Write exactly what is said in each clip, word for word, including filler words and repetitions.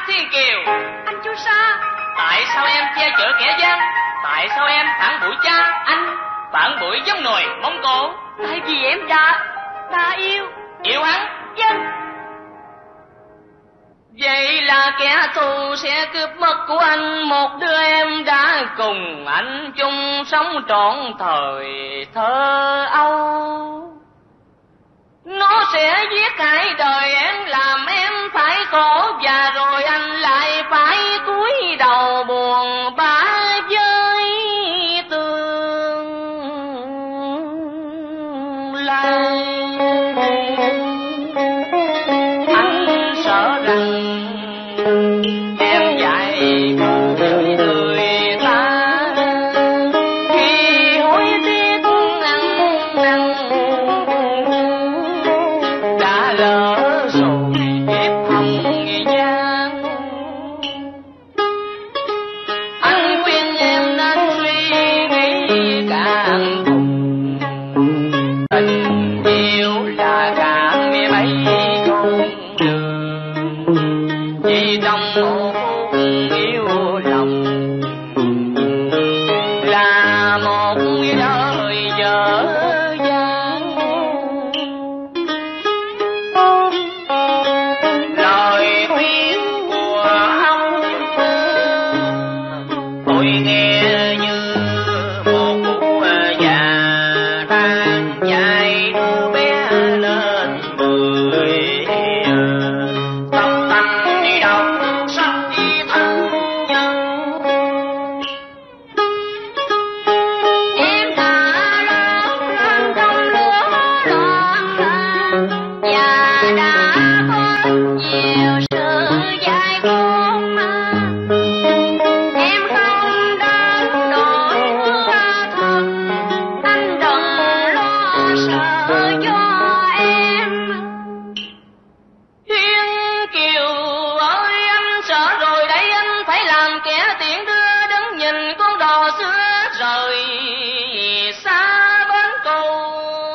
Thiên Kiều. Anh chú Sa. Tại sao em che chở kẻ gian? Tại sao em phản bội cha anh, phản bội giống nồi Mông Cổ? Tại vì em đã đã yêu Yêu hắn? Vâng. Vậy là kẻ thù sẽ cướp mất của anh một đứa em đã cùng anh chung sống trọn thời thơ âu. Nó sẽ giết hại đời em, làm em phải khổ, và rồi anh lại phải cúi đầu buồn bã với tương lai. Anh sợ rằng em dạy với người ta khi hối tiếc ăn năn đã lỡ rồi kiếp hồng nhan. Anh khuyên em nên suy nghĩ càng cùng, tình yêu là càng mấy con đường, chỉ trong một phút yêu lòng là một đời dở dang. Lời khuyên của ông tôi nghe như một cụ già đang dạy đứa bé lên mười. Tập tành đi đọc sách đi thân nhân, Em đã lớn lên trong lửa loạn lạc và đã có nhiều sự dại khôn mà em không đến nỗi thật. Anh đừng lo sợ cho em. Thiên Kiều ơi, anh sợ rồi đấy, anh phải làm kẻ tiện đưa đứng nhìn con đò xưa rời xa bến cầu,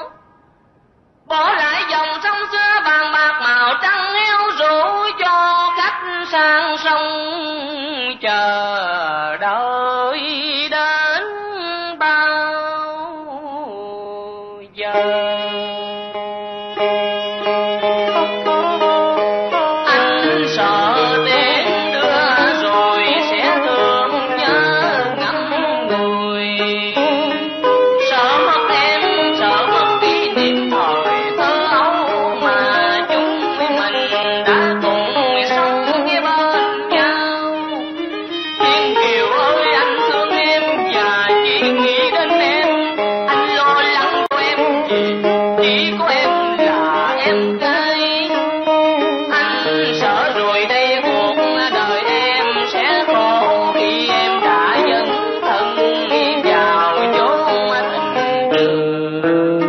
bỏ lại dòng sông xưa vàng bạc màu trắng héo rũ cho khách sang sông chờ đợi đến bao giờ. Anh sợ tiếng đưa rồi sẽ thương nhớ ngắm người, sợ mất em, sợ mất kỷ niệm thời thơ ấu mà chúng mình đã cùng sống bên nhau. Thiên Kiều ơi, anh thương em và chỉ nghĩ đến em, anh lo lắng của em vì chỉ có em là em gái. Anh sợ rồi đây cuộc đời em sẽ khổ khi em đã dấn thân vào chốn tình trường.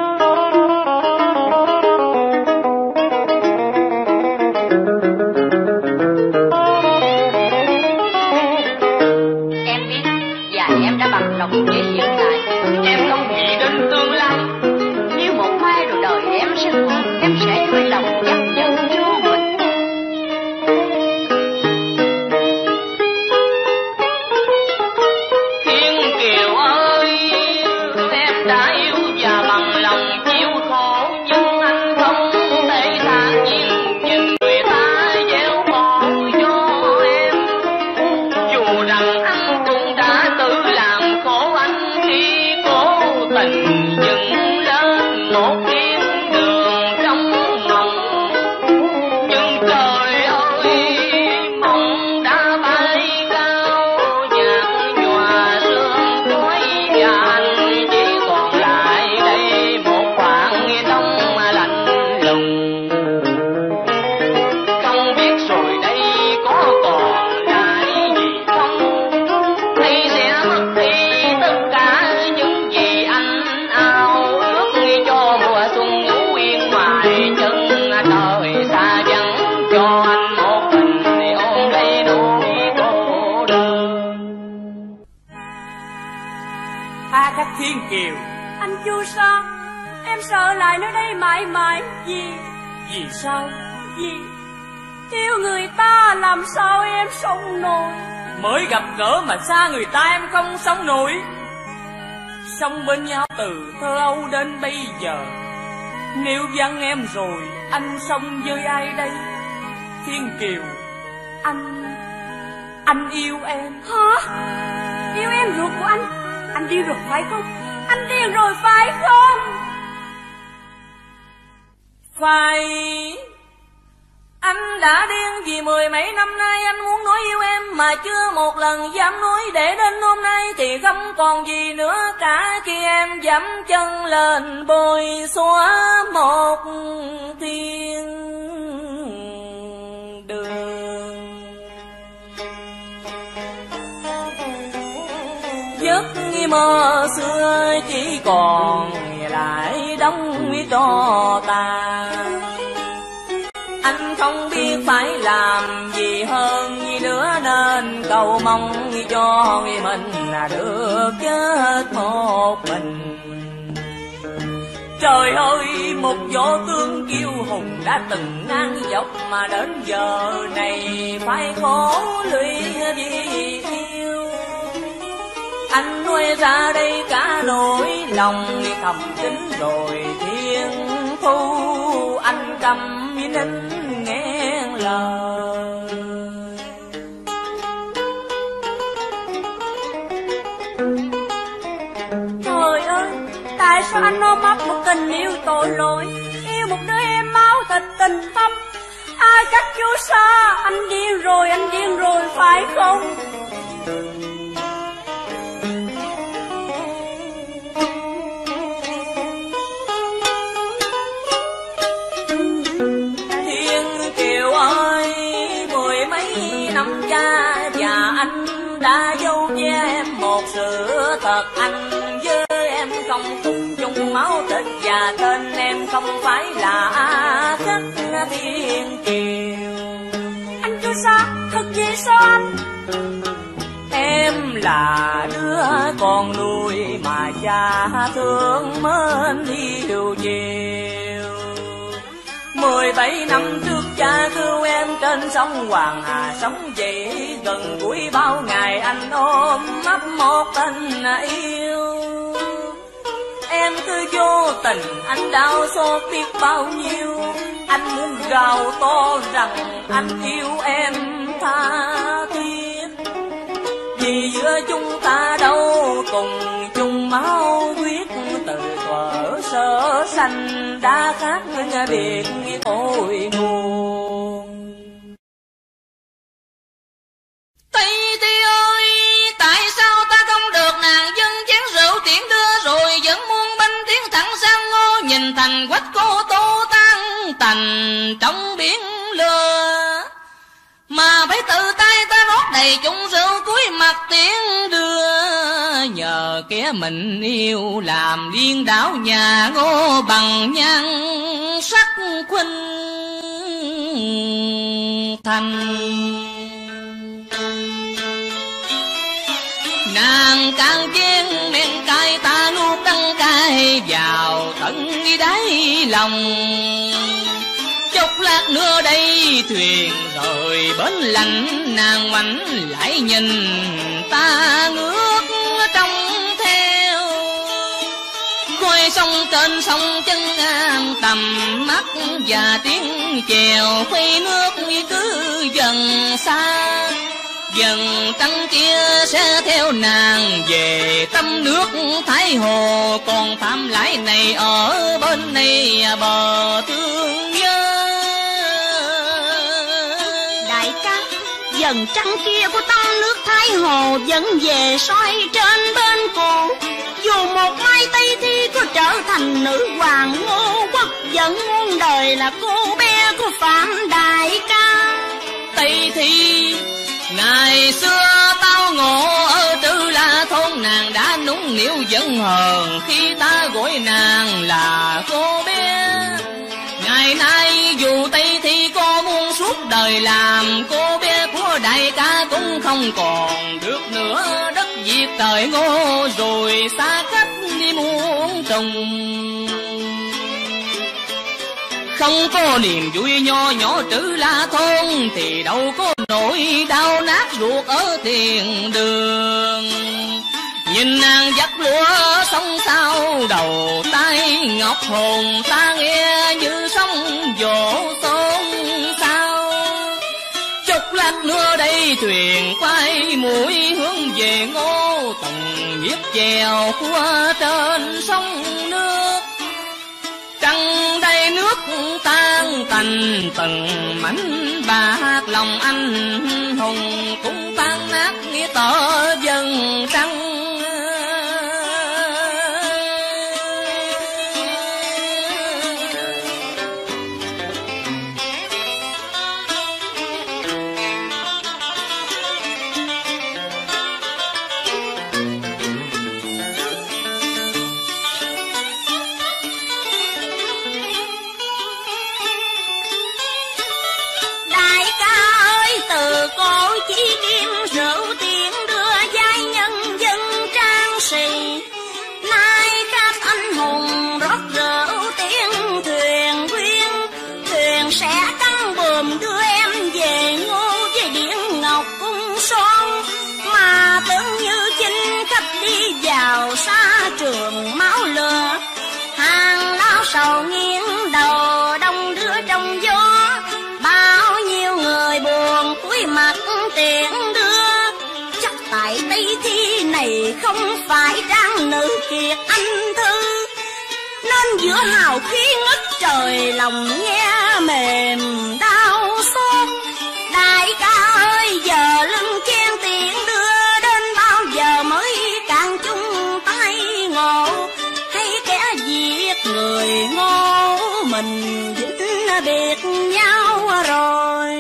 Em biết và em đã bằng lòng với hiện tại. Em không nghĩ đến tương lai. Nếu một mai rồi đời em sẽ khổ, em sẽ vui lòng chấp nhận cho mình. Thiên Kiều ơi, em đã yêu và bằng lòng chịu khổ, nhưng anh không thể thản nhiên nhìn người ta gieo bỏ cho em. Dù rằng anh cũng đã tự làm khổ anh khi cố tình dựng lên một thiên đường trong mộng. Nhưng trời ơi, mộng đã bay cao, nhạt nhòa sương khói và anh chỉ còn lại đây một khoảng đông lạnh lùng. Không biết rồi đây có còn lại gì không, hay sẽ mất đi tất cả những gì anh ao ước cho mùa xuân ngủ yên ngoài chân đời xa vắng, cho anh một mình ôm lấy nỗi cô đơn. Tha các Thiên Kiều. Anh Chu Sa, em sợ lại nơi đây mãi mãi. Vì Vì sao? Vì yêu người ta là làm sao em sống nổi. Mới gặp gỡ mà xa người ta em không sống nổi. Sống bên nhau từ thơ ấu đến bây giờ, nếu vắng em rồi anh sống với ai đây? Thiên Kiều, anh Anh yêu em. Hả? Yêu em ruột của anh? Anh điên rồi phải không? Anh điên rồi phải không? Phải. Anh đã điên vì mười mấy năm nay anh muốn nói yêu em mà chưa một lần dám nói, để đến hôm nay thì không còn gì nữa cả khi em dẫm chân lên bồi xóa một thiên đường. Giấc mơ xưa chỉ còn lại đóng cho ta. Anh không biết phải làm gì hơn gì nữa nên cầu mong cho mình được chết một mình. Trời ơi, một võ tướng kiêu hùng đã từng ngang dọc mà đến giờ này phải khổ lụy vì yêu. Anh nuôi ra đây cả nỗi lòng thầm kín rồi thiên thu, anh cầm nín nghe lời. Trời ơi, tại sao anh ôm ấp một tình yêu tội lỗi, yêu một đứa em máu thịt tình thâm? Ai cắt chú xa, anh điên rồi, anh điên rồi phải không? Năm cha và anh đã dâu che em một sự thật, anh với em không cùng chung máu thịt và tên em không phải là A Cách Thiên Kiều. Anh chú Sa, thật vậy sao anh? Em là đứa con nuôi mà cha thương mến yêu chiều. Mười bảy năm trước cha cứu em trên sông Hoàng Hà, sống dậy gần cuối bao ngày anh ôm ấp một tình yêu. Em cứ vô tình anh đau xót biết bao nhiêu, anh muốn gào to rằng anh yêu em tha thiết. Vì giữa chúng ta đâu cùng chung máu huyết, từ thuở sơ sanh đã khác biệt cội nguồn. Tây Thi ơi, tại sao ta không được nàng dân chén rượu tiễn đưa, rồi vẫn muôn binh tiến thẳng sang Ngô, nhìn thành quách cô tô tan tành trong biển lửa, mà phải tự tay ta rót đầy chung rượu cuối mặt tiễn đưa. Nhờ kẻ mình yêu làm điên đảo nhà Ngô bằng nhan sắc khuynh thành. Nàng càng chén men cay ta nuốt đắng cay vào tận đáy lòng. Chốc lát nữa đây thuyền rời bến lạnh, nàng ngoảnh lại nhìn ta ngước trông theo. Coi sông kênh sông chân an tầm mắt, và tiếng chèo khuấy nước cứ dần xa. Dần trăng kia sẽ theo nàng về tâm nước Thái Hồ, còn Phạm Lãi này ở bên này bờ thương nhớ. Đại ca, dần trăng kia của tâm nước Thái Hồ vẫn về soi trên bên cổ. Dù một mai Tây Thi có trở thành nữ hoàng Ngô Quốc, vẫn muôn đời là cô bé của Phạm đại ca. Tây Thi ngày xưa tao ngộ ở Trư La thôn, nàng đã nũng nịu giận hờn khi ta gọi nàng là cô bé. Ngày nay dù Tây Thi có muốn suốt đời làm cô bé của đại ca, cũng không còn được nữa. Đất Việt trời Ngô rồi xa cách đi muôn trùng, không có niềm vui nho nhỏ Trư La thôn thì đâu có nỗi đau nát ruột ở tiền đường. Nhìn nàng dắt lúa sông sao đầu tay, ngọc hồn ta nghe như sóng vỗ xôn xao. Chốc lát nữa đây thuyền quay mũi hướng về Ngô Tùng, viết chèo qua trên sông nước. Trăng đây nước tan tành từng mảnh bạc, lòng anh hùng cũng tan nát nghĩa tỏ dân trăng. Xa trường máu lửa, hàng lao sầu nghiêng đầu đông đưa trong gió. Bao nhiêu người buồn cúi mặt tiễn đưa, chắc tại Tây Thi này không phải trang nữ kiệt anh thư, nên giữa hào khí ngất trời lòng nghe mềm đau xót. Đại ca ơi, giờ lưng chen tiễn đưa, đến bao giờ mới càng chung tay ngộ, hay kẻ giết người Ngô mình vĩnh biệt nhau rồi.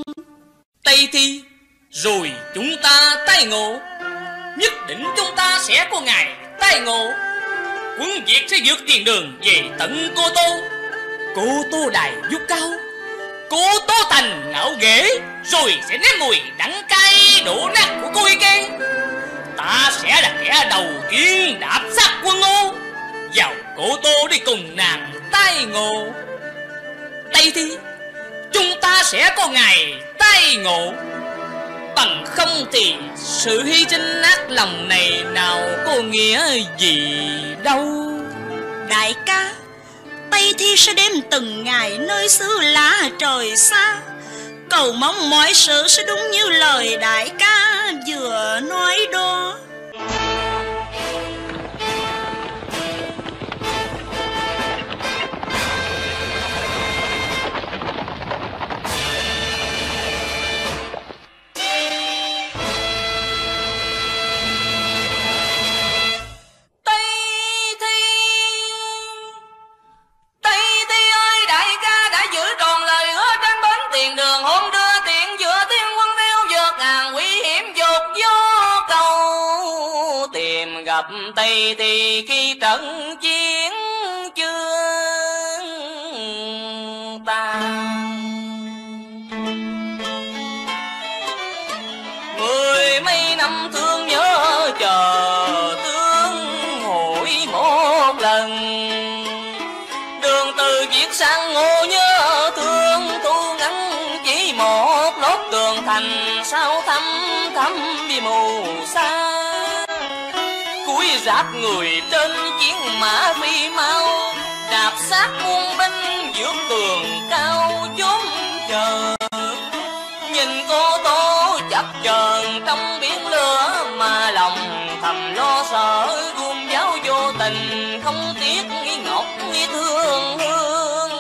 Tây Thi rồi chúng ta tái ngộ, nhất định chúng ta sẽ có ngày tái ngộ. Quân Việt sẽ vượt tiền đường về tận Cô Tô. Cô Tô đài vút cao, Cô Tô thành ngạo ghế, rồi sẽ nếm mùi đắng cay đổ nát của côi kén. Ta sẽ là kẻ đầu tiên đạp sát quân Ngô vào Cô Tô để cùng nàng tái ngộ. Tây Thi, chúng ta sẽ có ngày tái ngộ. Bằng không thì sự hy sinh nát lòng này nào có nghĩa gì đâu. Đại ca, Tây Thi sẽ đêm từng ngày nơi xứ lạ trời xa, cầu mong mọi sự sẽ đúng như lời đại ca vừa nói đó. Tây Thi khi trận chiến chưa tan, mười mấy năm thương nhớ chờ tướng hội một lần. Đường từ Việt sang Ngô nhớ thương, thu ngắn chỉ một lót tường thành, sao thăm thăm vì mù xa. Ráp người trên chiến mã phi mau, đạp sát muôn binh vượt tường cao chốn chờ. Nhìn Cô Tô chập chờn trong biển lửa, mà lòng thầm lo sợ gươm giáo vô tình, không tiếc nghi ngọc nghi thương hương.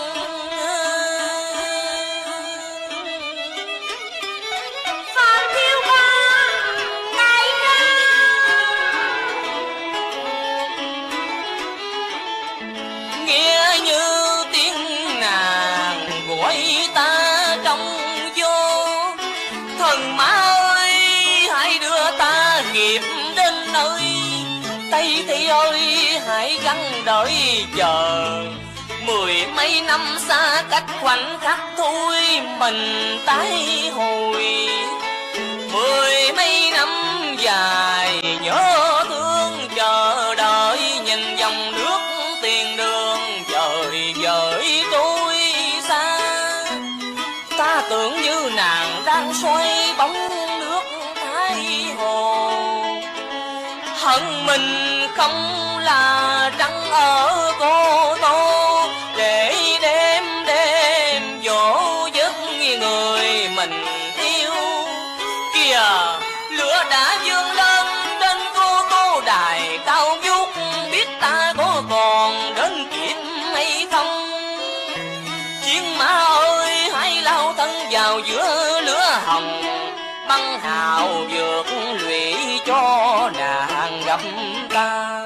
Tây Thi ơi, hãy gắng đợi chờ, mười mấy năm xa cách khoảnh khắc thôi mình tái hồi. Mười mấy năm dài nhớ thương chờ đợi, nhìn dòng nước tiền đường dời dời tôi xa. Ta tưởng như nàng đang xoay bóng nước Thái Hồ. Hận mình không là trăng ở Cô Tô, để đêm đêm dỗ giấc người mình yêu. Kìa lửa đã dương lên trên Cô Tô đài cao vút, biết ta có còn đến kịp hay không? Chiến mã ơi hãy lao thân vào giữa lửa hồng, băng hào vượt lụy cho nàng gặp ta.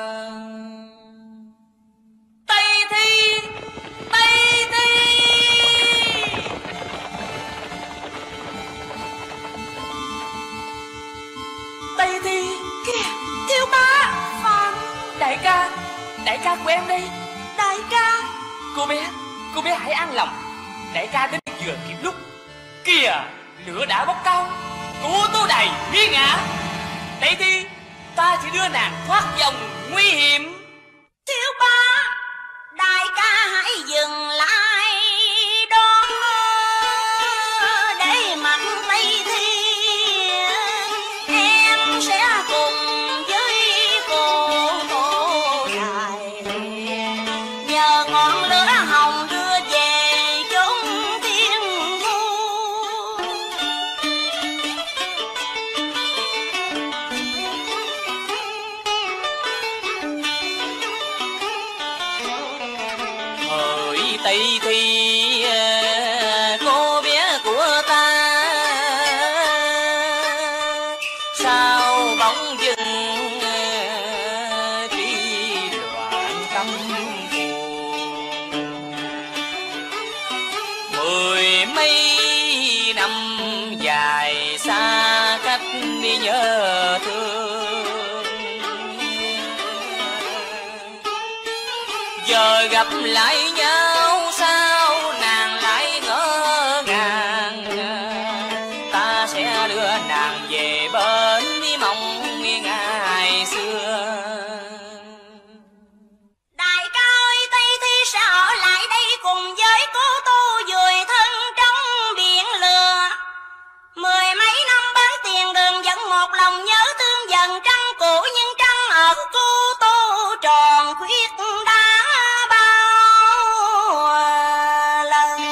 Tây Thi, Tây Thi. Tây Thi kìa, thiếu bá Phạm. Đại ca, đại ca của em đây. Đại ca. Cô bé, cô bé hãy an lòng, đại ca đến vừa kịp lúc. Kìa lửa đã bốc cao, Cô Tô đài nghi ngã. Tây Thi, ta chỉ đưa nàng thoát vòng nguy hiểm. Thiếu ba, đại ca hãy dừng lại đó, để mặc Tây Thi em sẽ cùng với cô Tô đài, nhờ ngọn lửa hồng đưa về chốn thiên thu. Hỡi Tây Thi, cô bé của ta, sao bóng dưng tri loạn tâm buồn. Mười mấy năm dài xa cách đi nhớ thương, giờ gặp lại nhau sao nàng lại ngỡ ngàng. Ta sẽ đưa nàng về bên đi mong ngày xưa. Đại ca ơi, Tây Thi sẽ ở lại đây cùng với cô Tô vùi thân trong biển lửa. Mười mấy năm bán tiền đường vẫn một lòng nhớ thương dần trăng cũ, nhưng trăng ở cô Tô tròn khuyết đã bao lần.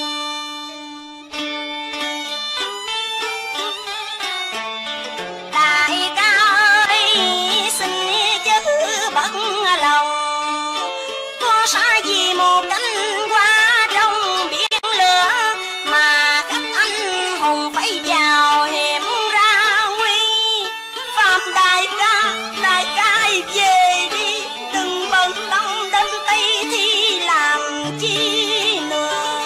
Đại ca ơi, xin chớ bất lòng, có sai gì một cánh hoa trong biển lửa mà cách anh hùng phải vào hiểm ra nguy. Phạm đại ca, đại ca về đi, đừng bận tâm đến Tây Thi làm chi nữa.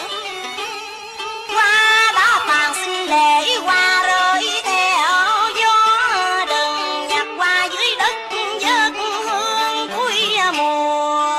Hoa đã tàn xin để hoa rơi theo gió, đừng nhặt hoa dưới đất vớt hương cuối mùa.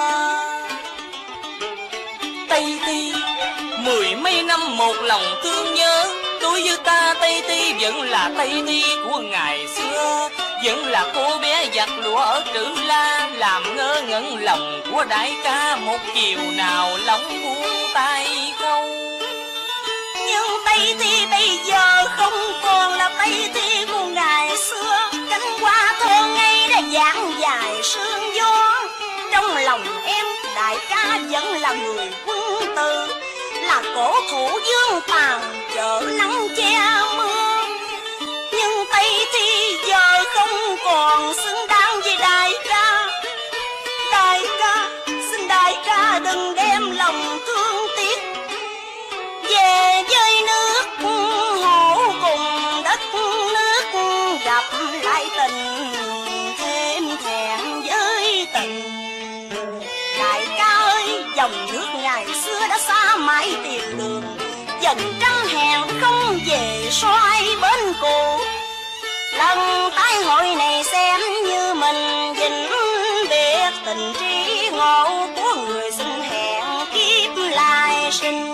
Tây Thi, mười mấy năm một lòng thương nhớ, đối với ta Tây Thi vẫn là Tây Thi của ngày xưa, vẫn là cô bé giặt lụa ở Trữ La, làm ngơ ngẩn lòng của đại ca một chiều nào lòng buông tay câu. Nhưng Tây Thi bây giờ không còn là Tây Thi của ngày xưa, cánh hoa thơ ngây đã dáng dài sương gió. Trong lòng em đại ca vẫn là người quân tử, là cổ thủ dương tàn chở nắng che mưa. Nhưng Tây Thi giờ không còn xứng đáng với đại ca. Đại ca, xin đại ca đừng đem lòng thương tiếc, về với nước hổ cùng đất nước, gặp lại tình thêm thẹn với tình. Đại ca ơi, dòng nước ngày xưa đã xa mãi tiền đường, dần trăng hẹn không về xoay bên cũ. Lần tái hội này xem như mình vĩnh biệt tình trí ngộ của người xin hẹn kiếp lại sinh.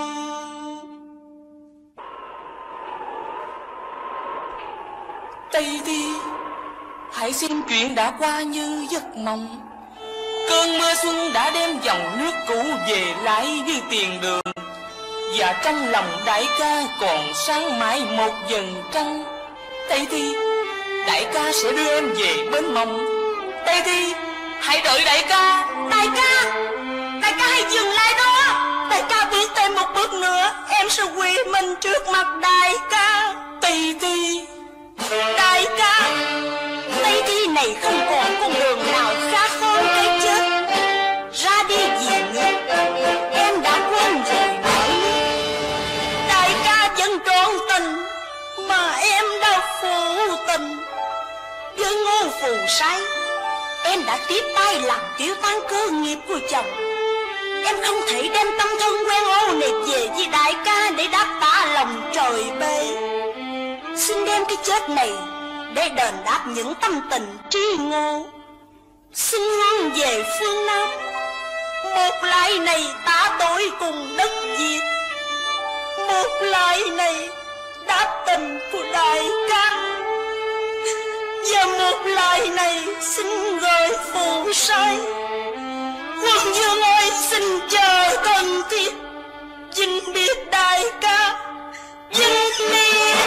Tây Thi, hãy xem chuyện đã qua như giấc mộng. Cơn mưa xuân đã đem dòng nước cũ về lại như tiền đường. Và trong lòng đại ca còn sáng mãi một vầng trăng. Tây Thi, đại ca sẽ đưa em về bên Mộng. Tây Thi, hãy đợi đại ca. Đại ca, đại ca hãy dừng lại đó. Đại ca bước thêm một bước nữa, em sẽ quỳ mình trước mặt đại ca. Tây Thi, đại ca, Tây Thi này không còn con đường nào khác hơn cái chết. Ra đi vì nước, em đã quên rồi nỗi nước. Đại ca vẫn trọn tình, mà em đã phụ tình. Với Ngô Phù Sai, em đã tiếp tay làm tiêu tan cơ nghiệp của chồng. Em không thể đem tâm thân quen ô này về với đại ca để đáp trả lòng trời bê. Xin đem cái chết này để đền đáp những tâm tình tri ngô. Xin hoan về phương Nam, một lại này tạ tội cùng đất Việt, một lại này đáp tình của đại ca, và một lại này xin gửi Phù Sai. Quân vương ơi, xin chờ thân thiết, vinh biết đại ca, vinh biết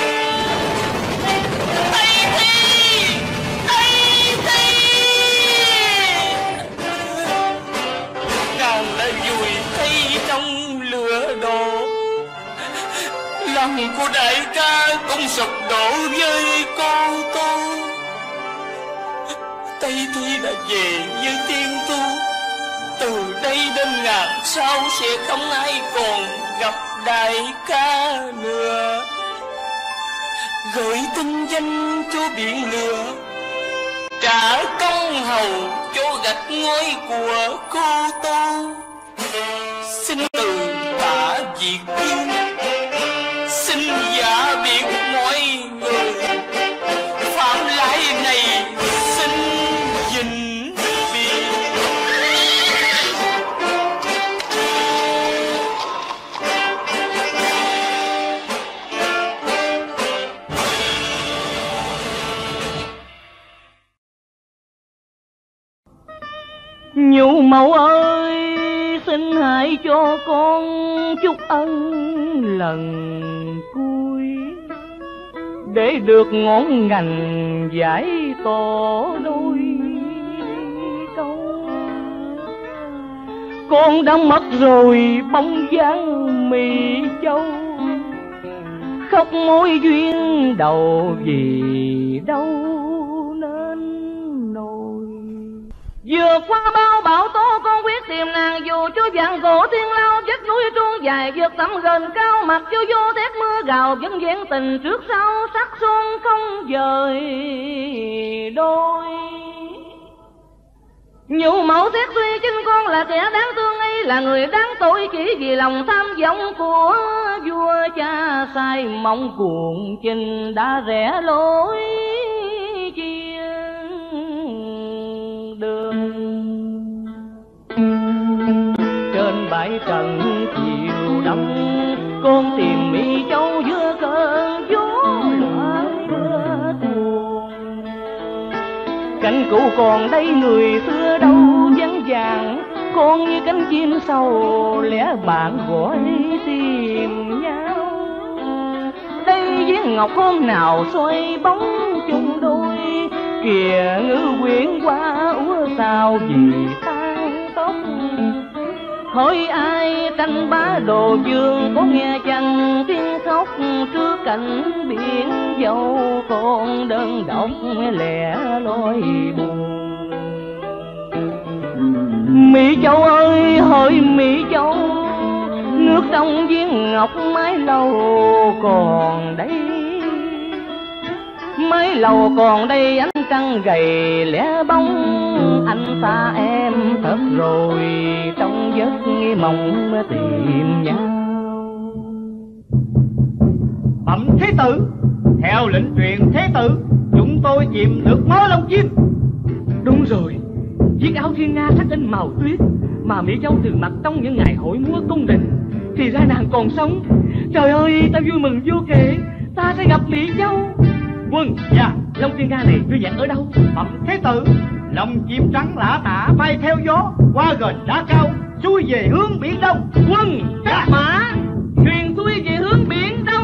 Tây Thi, Tây Thi. nàng đã vùi thấy trong lửa đổ. Lòng của đại ca cũng sụp đổ với cô tôi. Tây Thi đã về với tiên tu, từ đây đến ngàn sau sẽ không ai còn gặp đại ca nữa. Gửi tin danh cho biển lửa, trả công hầu cho gạch ngói của cô tô. Xin từ tả Việt Kim, xin giả biệt mọi người, phạm lại này xin vĩnh biệt. Nhũ mẫu ơi, xin hãy cho con chút ân lần cuối, để được ngón ngành giải tỏ đôi câu. Con đã mất rồi bóng dáng Mỹ Châu, khóc mối duyên đầu vì đâu nên nổi. Vượt qua bao bão tố con quyết tìm nàng, dù cho vạn cổ thiên lao vách núi truông dài, vượt tầm gần cao mặt cho vô thét mưa gào, vẫn vẹn tình trước sau sắc xuân không dời đôi. Nhũ mẫu xét suy chính con là kẻ đáng thương ấy, là người đáng tội chỉ vì lòng tham vọng của vua cha, sai mong cuồng trình đã rẽ lối đường. Trên bãi trần chiều đông, con tìm Mỹ Châu giữa cơn gió loạn mưa tuôn. Cánh cũ còn đây người xưa đâu vắng vàng, con như cánh chim sầu lẽ bạn gọi tìm nhau. Đây giếng ngọc hôm nào xoay bóng chung đôi, kìa ngữ quyển qua úa sao vì tan tóc. Hỏi ai tranh bá đồ dương, có nghe chăng tiếng khóc trước cảnh biển dâu, con đơn độc lẻ loi buồn. Mỹ Châu ơi hỡi Mỹ Châu, nước trong giếng ngọc mái lầu còn đây, mấy lầu còn đây ánh trăng gầy lẻ bóng. Anh xa em thật rồi trong giấc mộng tìm nhau. Bẩm thế tử, theo lệnh truyền thế tử, chúng tôi chìm được mớ lông chim. Đúng rồi, chiếc áo thiên nga sắc in màu tuyết mà Mỹ Châu thường mặc trong những ngày hội múa cung đình, thì ra nàng còn sống. Trời ơi, ta vui mừng vô kể, ta sẽ gặp Mỹ Châu. Quân, dạ, Long thiên nga này đưa dạng ở đâu? bẩm thế tử, lông chim trắng lả tả bay theo gió qua gành đá cao, xuôi về hướng biển đông. Quân, dạ. mã, truyền thuyền xuôi về hướng biển Đông.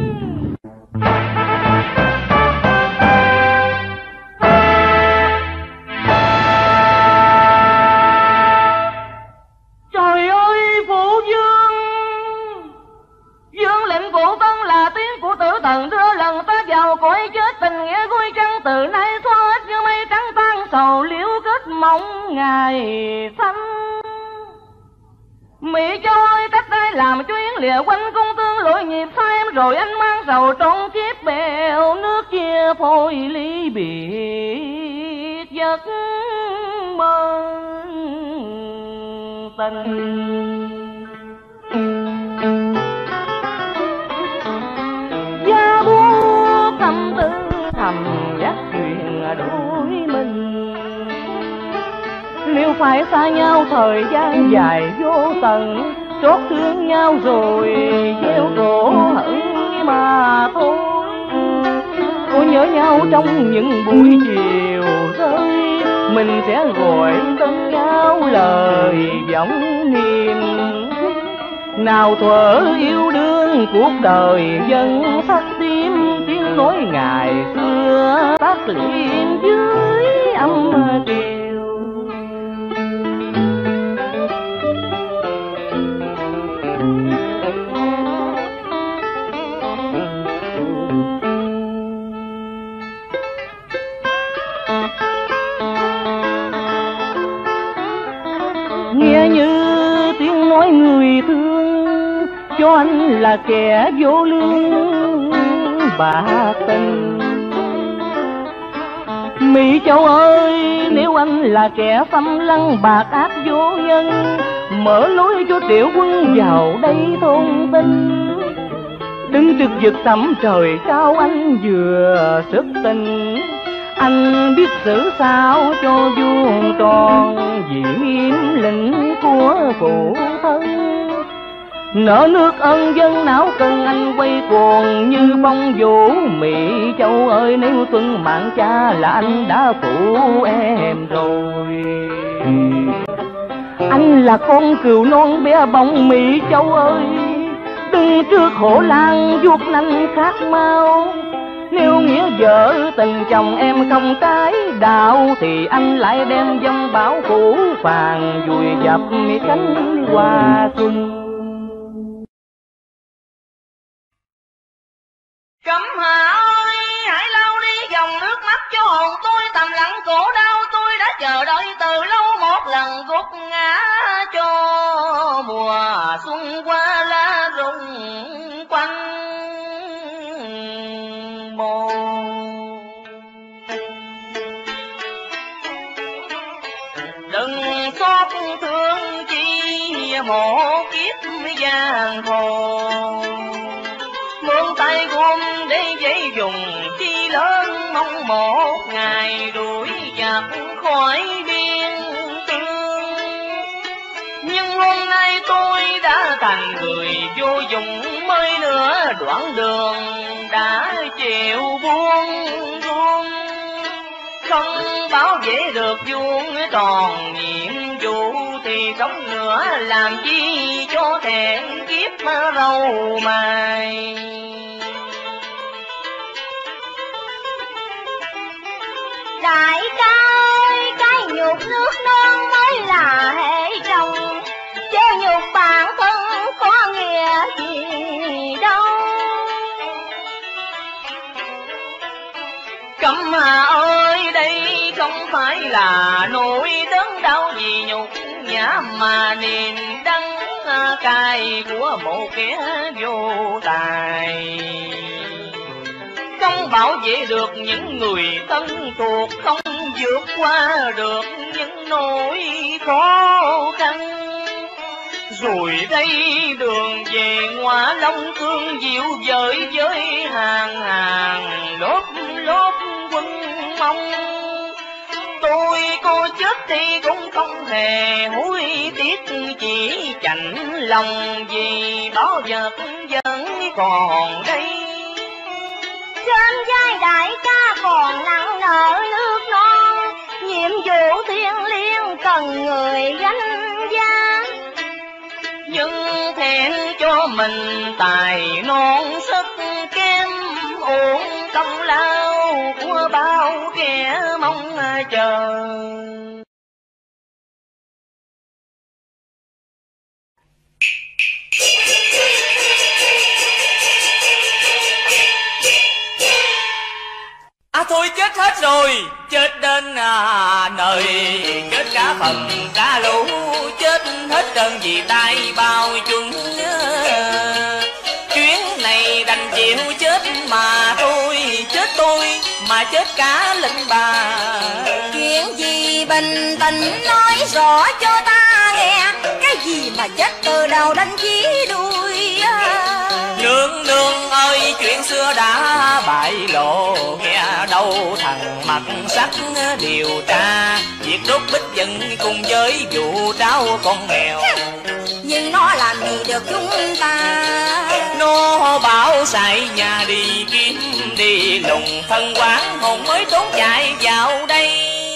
Trời ơi phụ vương, vương lệnh phụ tân là tiếng của tử thần đưa lần ta vào cõi chết, tình nghĩa vui trăng từ nay xóa hết như mây trắng tan sầu liễu kết mộng ngày xanh. Mỹ Châu ơi cách đây làm cho yến lìa quanh cung tương lội nhịp sai em, rồi anh mang sầu trọn kiếp bèo nước chia phôi ly biệt giấc mơ tình. Gia buốt tâm tư thầm dắt chuyện đôi mình, nếu phải xa nhau thời gian dài vô tận, trót thương nhau rồi gieo cổ hận mà thôi. Cô nhớ nhau trong những buổi chiều rơi, mình sẽ gọi tên nhau lời vọng niệm. Nào thuở yêu đương cuộc đời dân sắc tim, tiếng nói ngày xưa tắt liền dưới âm triều. Nghe như tiếng nói người thương, cho anh là kẻ vô lương bạc tình. Mỹ Châu ơi, nếu anh là kẻ xâm lăng bạc ác vô nhân, mở lối cho triệu quân vào đây thôn tinh. Đứng trực vực tầm trời cao anh vừa sức tình, anh biết xử sao cho vuông tròn vì nghiêm lệnh của phụ thân. Nợ nước ân dân não cần anh quay cuồng như bông vũ. Mỹ Châu ơi, nếu tuân mạng cha là anh đã phụ em rồi. Anh là con cừu non bé bỏng Mỹ Châu ơi, đừng trước khổ lan vuốt nanh khát mau. Nếu nghĩa vợ tình chồng em không cái đạo, thì anh lại đem dông bão phủ phàng vùi dập cánh hoa xuân. Cẩm Hà ơi, hãy lau đi dòng nước mắt cho hồn tôi, tầm lặng cổ đau tôi đã chờ đợi từ lâu, một lần gục ngã cho mùa xuân qua lá rụng quanh mồ. Đừng xót thương chi một kiếp giang hồ, mượn tay gom để dễ dùng chi lớn, mong một ngày đuổi giặc khỏi biên cương. Nhưng hôm nay tôi đã thành người vô dụng, mới nửa đoạn đường đã chịu buông buông. Không bảo vệ được vuông tròn nhiệm vụ, thì sống nữa làm chi cho thẹn kiếp râu mài. Đại ca ơi, cái nhục nước non mới là hệ trọng, treo nhục bản thân có nghĩa gì đâu. Cẩm Hà ơi, đây không phải là nỗi đớn đau gì nhục nhã, mà niềm đắng cay của một kẻ vô tài. Không bảo vệ được những người thân thuộc, không vượt qua được những nỗi khó khăn. Rồi đây đường về Ngoại Long cương diệu vời với hàng hàng lốp lốp quân mong. Tôi có chết thì cũng không hề hối tiếc, chỉ chạnh lòng vì báo vật vẫn còn đây. Trên vai đại ca còn nặng nợ nước non, nhiệm vụ thiêng liêng cần người gánh vác. Nhưng thẹn cho mình tài non sức kém, uổng công lao của bao kẻ mong chờ. À thôi chết hết rồi, chết đến à, nơi, chết cả phần cả lũ, chết hết trơn vì tay bao chuẩn. Chuyến này đành chịu chết mà thôi, chết tôi mà chết cả lệnh bà. Chuyện gì bình tĩnh nói rõ cho ta nghe, cái gì mà chết từ đầu đến chí đuôi. Nương nương ơi, chuyện xưa đã bại lộ, nghe đâu thằng mặt sắc điều tra việc đốt bích dân cùng với vụ tráo con mèo. Nhưng nó làm gì được chúng ta? Nó bảo xài nhà đi kiếm đi lùng thân quán, hồn mới trốn chạy vào đây.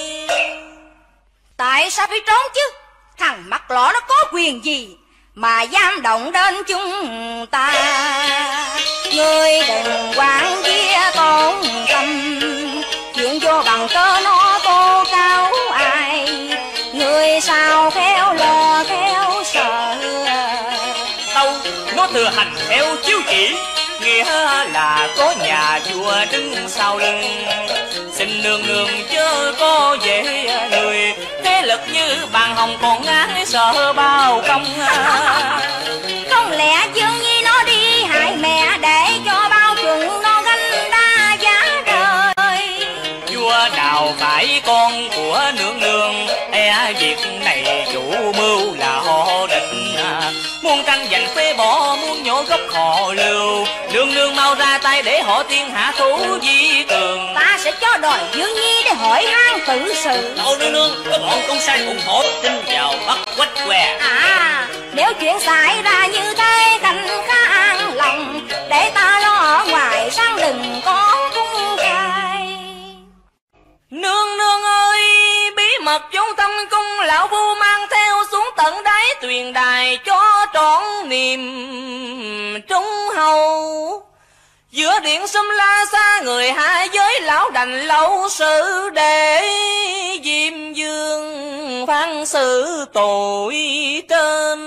Tại sao phải trốn chứ? Thằng mặt lõ nó có quyền gì mà giam động đến chúng ta? Ngươi đừng quản kia tôn tâm, chuyện vô bằng cớ nó tố cáo ai. Ngươi sao khéo lo khéo sợ. Tâu nó thừa hành theo chiếu chỉ, nghĩa là có nhà vua đứng sau lưng. Xin nương nương chớ có dễ người, thế lực như bàn hồng còn ngán sợ bao công. Không lẽ Dương Nhi nó đi hại mẹ để cho bao chuẩn nó gánh đa giá rời? Vua nào phải con của nương nương, e việc này chủ mưu là họ định. Muốn tranh giành phế bỏ, muốn nhổ gốc họ lưu, nương nương mau ra tay để họ tiên hạ thủ di tường. Ta sẽ cho đòi Dương Nhi để hỏi han tử sự. Ô nương nương, có bọn công sai ủng hộ, tin vào bắt quách què. À, nếu chuyện xảy ra như thế Khanh khá an lòng, để ta lo ở ngoài sang đừng có cung khai. Nương nương ơi, bí mật chốn thâm cung lão phu mang theo xuống tận đáy tuyền đài cho trọn niềm trung hầu. Giữa điện xâm la xa người hai giới, lão đành lâu sự để Diêm Dương phán xử tội trên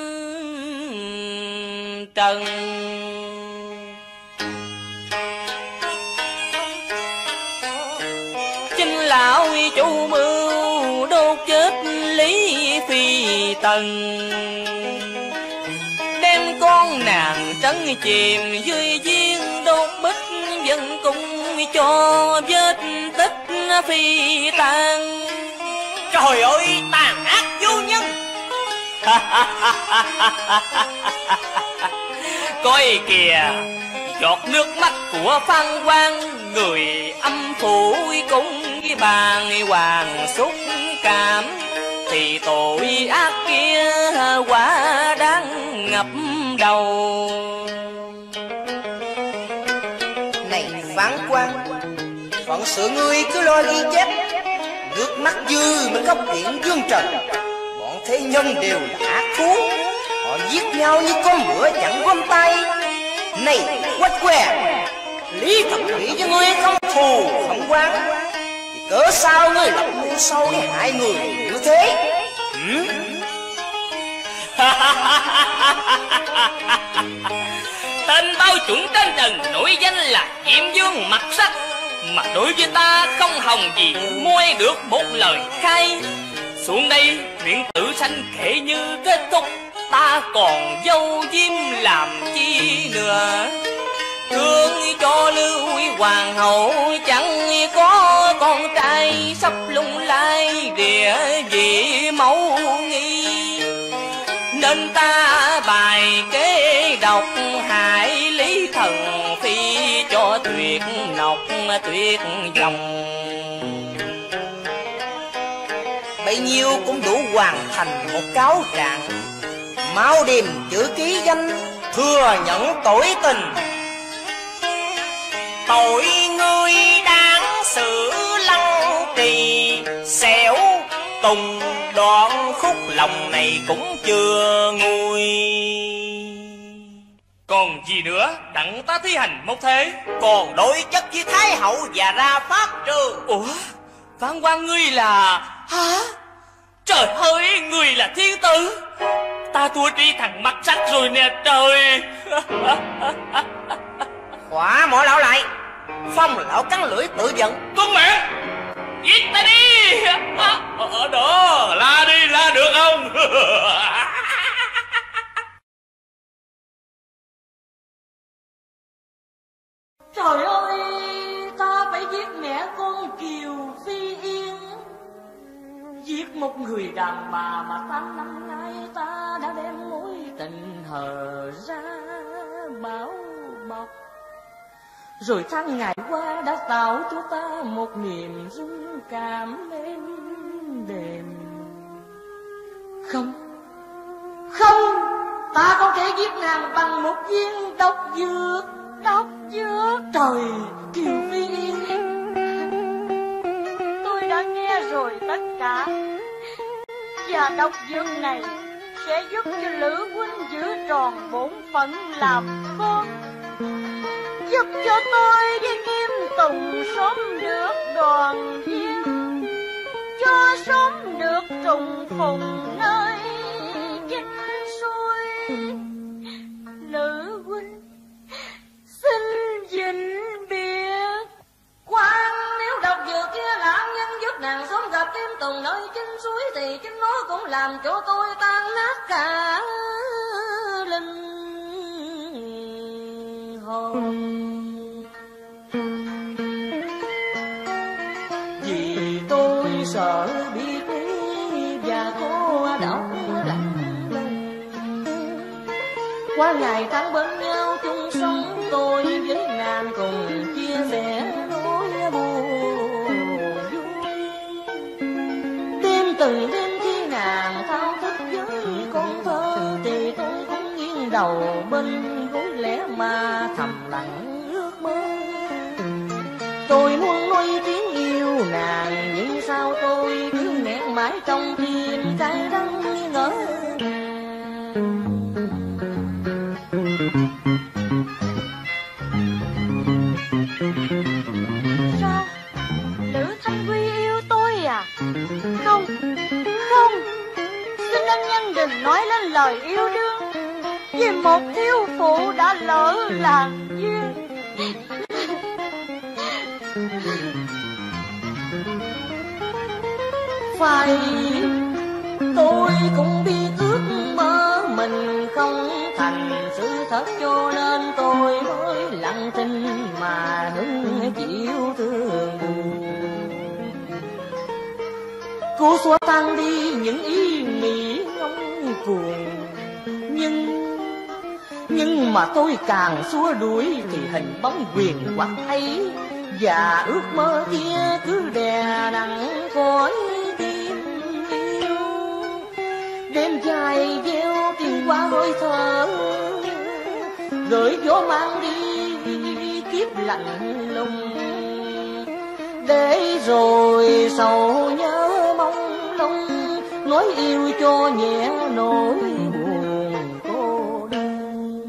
trần. Chính lão chủ mưu đốt chết Lý Phi Tần, đem con nàng trấn chìm dưới giếng đốt bích dân cung cho vết tích phi tàn. Trời ơi, tàn ác vô nhân. Coi kìa, giọt nước mắt của Phan Quang, người âm phủ cũng bàn hoàng xúc cảm, thì tội ác kia quả đáng ngập đầu. Này Phán Quan, phận sự ngươi cứ lo ghi chép, nước mắt dư mới khóc điện dương trần. Bọn thế nhân đều là ác thú, họ giết nhau như con ngựa chẳng gom tay. Này quách què, lý thật nghĩ cho ngươi không thù không oán, thì cớ sao ngươi lập mưu sâu để hại người như thế? Ừ? Tên bao chuẩn trên trần nổi danh là Diêm Dương mặt sắc, mà đối với ta không hòng gì môi được một lời khai. Xuống đây nguyện tử sanh kể như kết thúc, ta còn dâu diêm làm chi nữa. Thương cho lưu hoàng hậu chẳng có con trai, sắp lung lai địa vị mẫu nghi, nên ta bài kế độc hại Lý Thần Phi cho tuyệt nọc tuyệt dòng. Bấy nhiêu cũng đủ hoàn thành một cáo trạng, máu điềm chữ ký danh thừa nhận tội tình. Tội ngươi đáng xử lăng trì, xẻo tùng đoạn khúc lòng này cũng chưa nguôi. Còn gì nữa, đặng ta thi hành một thế. Còn đối chất với Thái hậu và ra pháp trường. Ủa, Phán quan ngươi là... Hả? Trời ơi, người là thiên tử. Ta thua tri thằng mắt sắc rồi nè trời. Khỏa mỏ lão lại, phong lão cắn lưỡi tự giận. Con mẹ, giết ta đi. Ở đó, la đi, la được không? Trời ơi, ta phải giết mẹ con Kiều Phi Yên. Giết một người đàn bà mà tám năm nay ta đã đem mối tình hờ ra bảo bọc. Rồi tháng ngày qua đã tạo cho ta một niềm rung cảm êm đềm. Không, không, ta không thể giết nàng bằng một viên độc dược. Độc dược. Trời, Kiều Phi Yên, tôi đã nghe rồi tất cả. Và độc dược này sẽ giúp cho Lữ huynh giữ tròn bổn phận làm con, giúp cho tôi với Kim Tùng sớm được đoàn viên, cho sớm được trùng phùng nơi chinh xuôi. Lữ huynh xin vĩnh biệt. Quan, nếu độc dược kia là ân nhân giúp nàng sớm gặp Kim Tùng nơi chinh suối, thì chính nó cũng làm cho tôi tan nát cả linh hồn. Vì tôi sợ biết và có độc lạnh. Qua ngày tháng bên nhau chung sống, tôi với nàng cùng chia sẻ nỗi buồn vui. Đêm từng đêm khi nàng thao thức với con thơ, thì tôi cũng nghiêng đầu bên gối lẽ mà thầm lặng ước mơ. Tôi muốn nói tiếng yêu nàng, nhưng sao tôi cứ nghẹn mãi trong tim cái đắng ngỡ. Sao? Lữ Thanh Quy yêu tôi à? Không, không, xin anh nhân đừng nói lên lời yêu đương, vì một thiếu phụ đã lỡ làng duyên. Phải, tôi cũng biết ước mơ mình không thành sự thật, cho nên tôi mới lặng thinh mà hứng chịu thương buồn. Cố xóa tan đi những ý nghĩ ngông cuồng, nhưng nhưng mà tôi càng xua đuổi thì hình bóng quyền hoặc ấy và ước mơ kia cứ đè nặng cõi tim yêu. Đêm dài gieo tiếng qua hơi thở, gửi gió mang đi kiếp lạnh lùng, để rồi sầu nhớ mong lung, nói yêu cho nhẹ nỗi buồn cô đơn.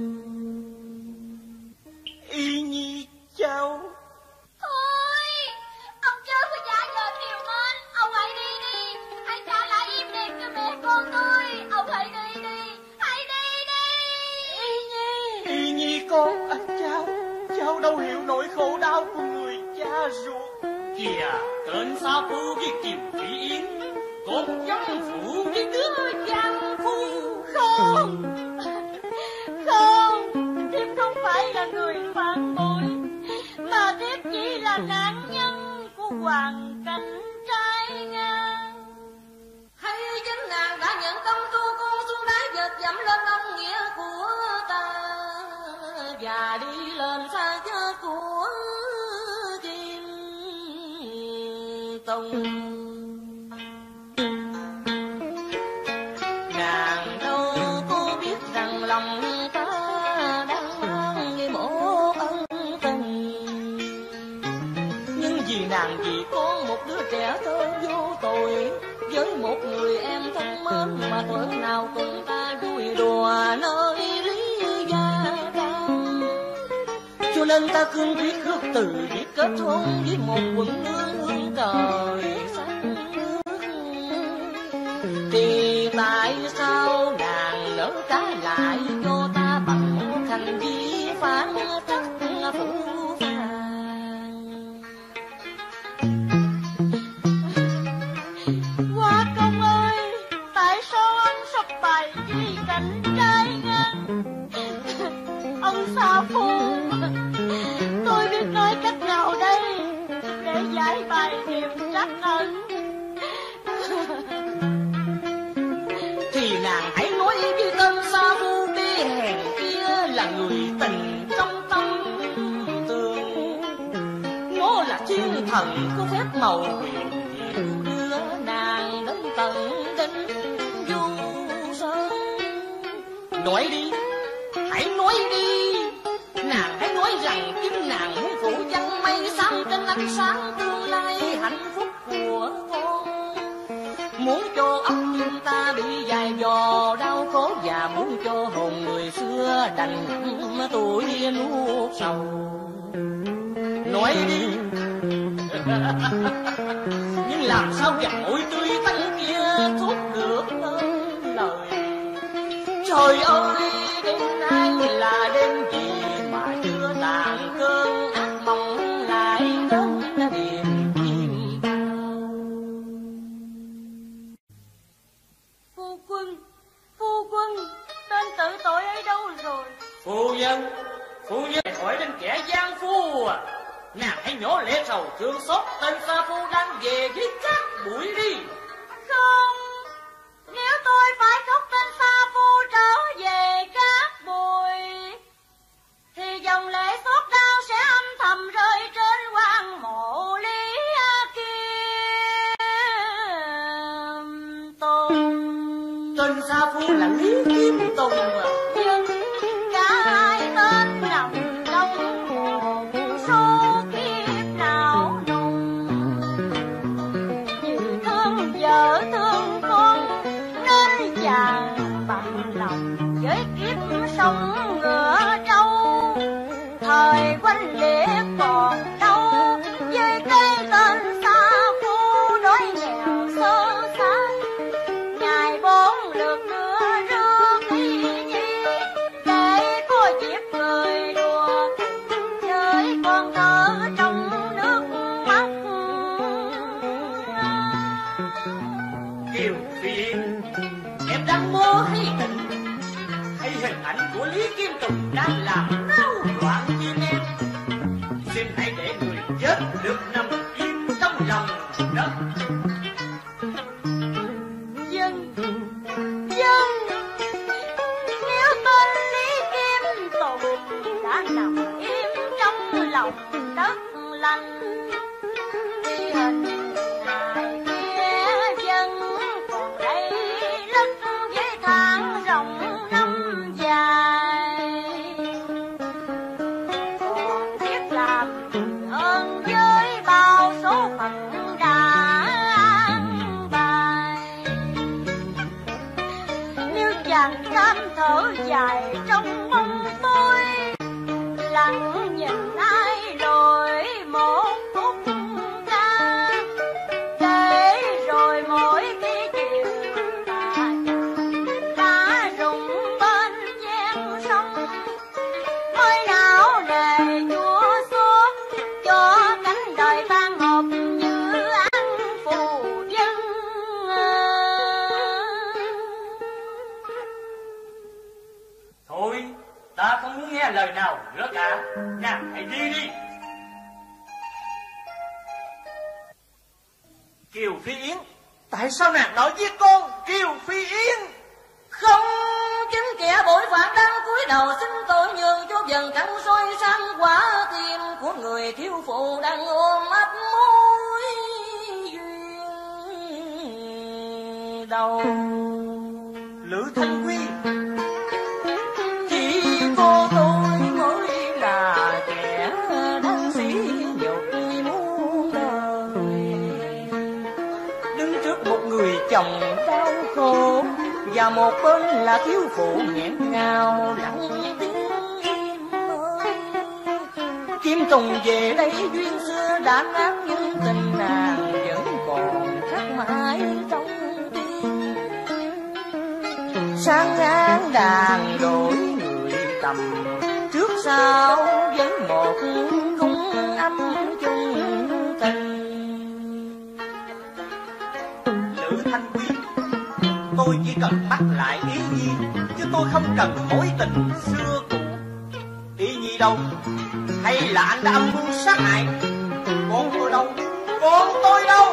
Y Nhi cháu. Thôi, ông chớ có giả vờ triều mến, ông hãy đi đi, hãy trả lại im đẹp cho mẹ con tôi, ông hãy đi đi, hãy đi đi. Y Nhi, Y Nhi con, anh cháu, cháu đâu hiểu nỗi khổ đau của người cha ruột. Kìa, tên sa phu với Kiều Phi Yên, còn dâm phụ với đứa giang phu. không, không, thiếp không phải là người phản bội, mà thiếp chỉ là nạn nhân của hoàn cảnh trái ngang. Hay chính nàng đã nhận tâm tu con xuống đáy vượt dẫm lên ông nghĩa của ta, và đi lên xa chớ của Kim Tùng. Nàng đâu có biết rằng lòng ta đang mang một ân tình, nhưng vì nàng chỉ có một đứa trẻ thơ vô tội, với một người em thân mến mà thuở nào cùng ta vui đùa nơi lý gia ca. nên ta cương quyết khước từ việc kết hôn với một quận nương hương trời xanh nước. Thì tại sao nàng nỡ trả lại cho ta bằng hành vi phản trắc phủ phàng? Hoa công ơi, tại sao ông sắp bày chi cảnh trai ngang? Ông sa phu, tôi biết nói cách nào đây để giải bày niềm trắc ẩn. Thì nàng hãy nói với tên sa phu đê hèn kia là người tình trong tâm tường. Nó là thiên thần có phép màu huyền diệu đưa nàng đến tận đỉnh du sơn. Nói đi, hãy nói đi. Nàng hãy nói rằng chính nàng muốn phủ văn mây xám trên ánh sáng tương lai hạnh phúc của con. Muốn cho óc chúng ta bị dài dò đau khổ, và muốn cho hồn người xưa đành ngậm tuổi nuốt sầu. Nói đi. Nhưng làm sao dòng mũi tươi tắn kia thốt được lời. Trời ơi, đêm nay là đêm gì mà chưa tàn cơn ác mộng lại đến điềm chim bao. Phu quân, phu quân, tên tự tội ấy đâu rồi? Phu nhân, phu nhân khỏi đến kẻ gian phu à. Nàng hãy nhỏ lẽ sầu thương xót tên sa phu đang về với các bụi đi. Không, nếu tôi phải thúc tên sa phu trở về các bụi, thì dòng lệ xót đau sẽ âm thầm rơi trên quan mộ Lý Kim Tùng. Tên sa phu là Lý Kim Tùng à? Nhưng cả hai tên nằm trong một số kiếp nào nung. Như thương vợ thương con nên chàng bằng lòng với kiếp sống ngựa trâu. Thời quanh liệt còn đâu với cái tên sa phu đói nghèo sơ sài. Ngày bốn lượt đưa rước đi nhi để có dịp cười đùa với con thơ trong nước mắt. Kiều Phi, em đang mơ hay tình? Hay hình ảnh của Lý Kim Tùng đang làm náo loạn tim em? Xin hãy để người chết được nằm yên trong lòng đất. Dân, dân, nếu tên Lý Kim Tùng đã nằm im trong lòng đất lành, thì hình hài kia dân còn đây lất với tháng rộng năm dài. Còn biết làm ơn với bao số phận đã an bài. Nếu chàng cam thở dài trong mong tôi, lặng nhìn ai đổi một khúc ca, để rồi mỗi khi chiều tà đã rụng bên ven sông, mới não nề chúa suốt cho cánh đời tan hộp như ăn phù dân. Thôi, ta không muốn nghe lời nào nữa cả. Nàng hãy đi đi. Kiều Phi Yến, tại sao nàng nói với con Kiều Phi Yến? Không, chính kẻ bội phạt đang cúi đầu xin tội nhường cho dần trăng soi sáng quả tim của người thiếu phụ đang ôm ấp mối duyên đầu. Lữ Thanh Quy, Chỉ có tôi mới là kẻ đang xỉ nhục muôn đời, đứng trước một người chồng đau khổ, và một bên là thiếu phụ nghẹn ngào lặng tiếng im ơi. Kim Tùng về đây duyên xưa đã nát, nhưng tình nàng vẫn còn khắc mãi trong tim. Sáng tháng đàn đổi người cầm, trước sau vẫn một cung âm chung tình. Lữ Thanh Quyên, tôi chỉ cần bắt lại Ý Nhi, chứ tôi không cần mối tình xưa cũ. Ý Nhi đâu? Hay là anh đã âm mưu sát hại? Con tôi đâu? Con tôi đâu?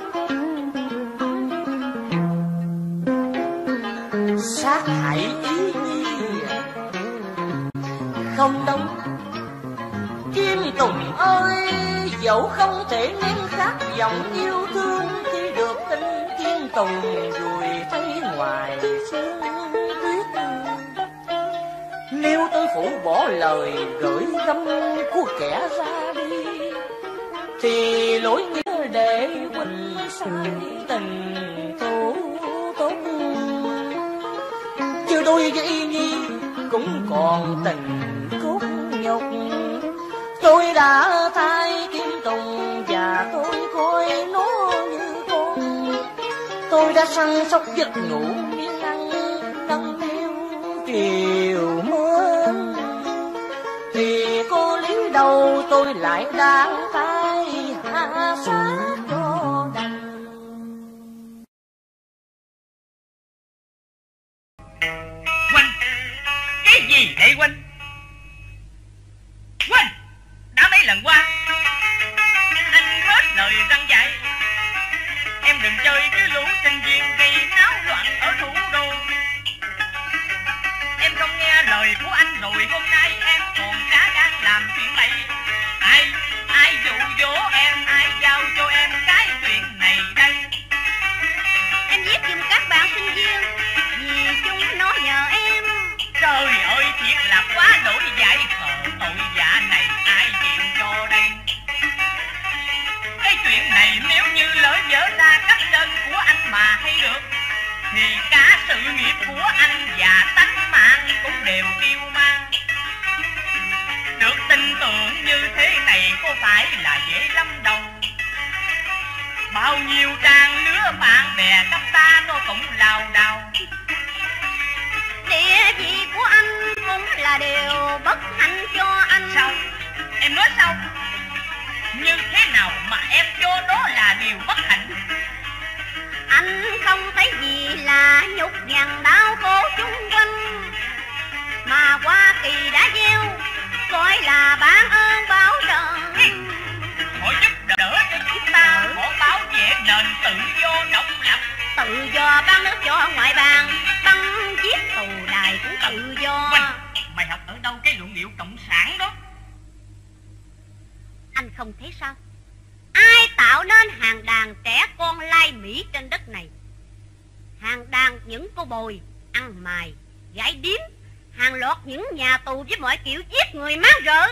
Sát hại Ý Nhi không đâu. Kim Tùng ơi, dẫu không thể nén khát vọng yêu thương, khi được tin Kim Tùng rồi thấy ngoài sương tuyết. Nếu tôi phủ bỏ lời gửi gắm của kẻ ra đi, thì lỗi nghĩa để huynh sai tình thù tốt. Chứ đôi với Y Nhi cũng còn tình cốt nhục. Tôi đã thay Kim Tùng và tôi coi nó như con. Tôi đã săn sóc giấc ngủ miếng ăn nâng niu chiều mến. Thì có lý đâu tôi lại đang tay hạ sát cho đành. Huynh, cái gì vậy Huynh? Huynh, đã mấy lần qua anh hết lời răn dạy em đừng chơi với lũ sinh viên gây náo loạn ở thủ đô. Em không nghe lời của anh rồi, hôm nay em còn cá gan làm chuyện bậy. Ai, ai dụ dỗ em, ai giao cho em cái chuyện này đây? Em viết giùm các bạn sinh viên vì chúng nó nhờ em. Trời ơi, thiệt là quá đổi dại khờ, tội dạ này ai chịu cho đây? Cái chuyện này nếu như lỡ dở ra cấp trên của anh mà hay được, thì cả sự nghiệp của anh và tánh mạng cũng đều tiêu mang. Được tin tưởng như thế này có phải là dễ lắm đâu. Bao nhiêu trang lứa bạn bè cấp ta nó cũng lao đao. Địa vị của anh cũng là điều bất hạnh cho anh. Sao? Em nói sao? Như thế nào mà em cho đó là điều bất hạnh? Anh không thấy gì là nhục nhằn đau khổ chung quanh, mà Hoa Kỳ đã gieo gọi là ban ơn báo trời. Họ giúp đỡ cho chúng ta, họ bảo vệ nền tự do độc lập. Tự do ban nước cho ngoại bang, băng giết tù đài cũng tự do. Quanh, mày học ở đâu cái luận điệu cộng sản đó? Anh không thấy sao? Ai tạo nên hàng đàn trẻ con lai Mỹ trên đất này? Hàng đàn những cô bồi, ăn mài, gái điếm, hàng loạt những nhà tù với mọi kiểu giết người mát rỡ.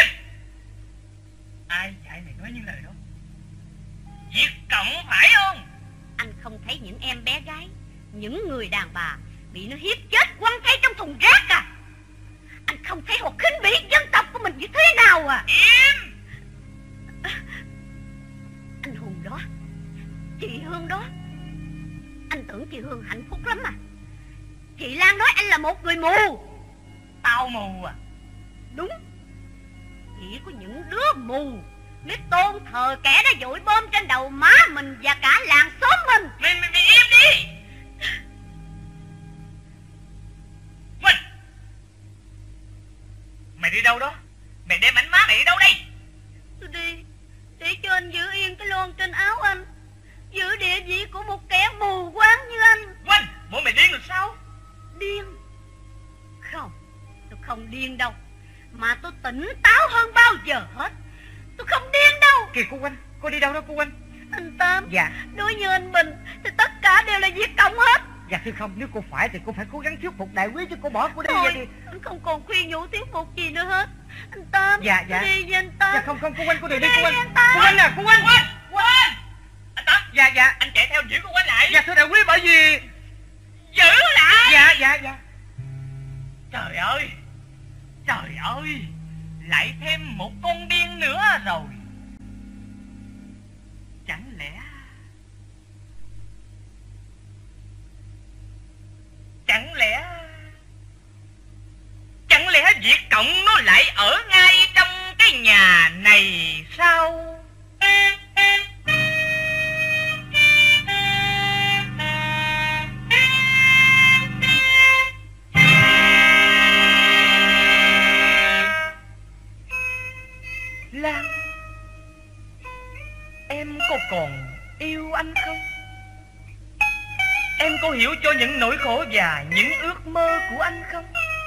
Ai dạy mày nói những lời đó? Việt Cộng phải không? Anh không thấy những em bé gái, những người đàn bà bị nó hiếp chết quăng thay trong thùng rác à? Anh không thấy họ khinh bỉ dân tộc của mình như thế nào à? Im! Anh Hùng đó, chị Hương đó, anh tưởng chị Hương hạnh phúc lắm à? Chị Lan nói anh là một người mù. Tao mù à? Đúng, chỉ có những đứa mù mới tôn thờ kẻ đã dội bom trên đầu má mình và cả làng xóm mình. Mày, mày, mày im đi! Mình! Mày đi đâu đó? Mày đem ảnh má mày đi đâu đây? Tôi đi để cho anh giữ yên cái lon trên áo anh, giữ địa vị của một kẻ mù quáng như anh. Quanh, bộ mày điên rồi sao? Điên? Không, tôi không điên đâu, mà tôi tỉnh táo hơn bao giờ hết. Tôi không điên đâu. Kìa cô Quanh, cô đi đâu đó cô Quanh? Anh Tám, dạ, đối như anh Bình thì tất cả đều là Việt Cộng hết. dạ thưa không, nếu cô phải thì cô phải cố gắng thuyết phục đại quý chứ cô bỏ cô đi Thôi, ra đi. anh không còn khuyên nhủ thuyết phục gì nữa hết. Anh Tám, dạ, dạ. đi với anh Tám. Dạ không không cô Quanh, cô đừng đi cô Quanh. Anh Tám. Cô Quanh nè, cô Quanh. Quanh, Quanh. Anh Tám. Dạ dạ. Anh chạy theo giữ cô Quanh lại. Dạ thưa đại quý, bởi vì giữ lại. Dạ dạ dạ. Trời ơi, trời ơi, lại thêm một con điên nữa rồi. Chẳng lẽ Chẳng lẽ Chẳng lẽ Việt Cộng nó lại ở ngay trong cái nhà này sao? Lan, em có còn yêu anh không? Em có hiểu cho những nỗi khổ và những ước mơ của anh không?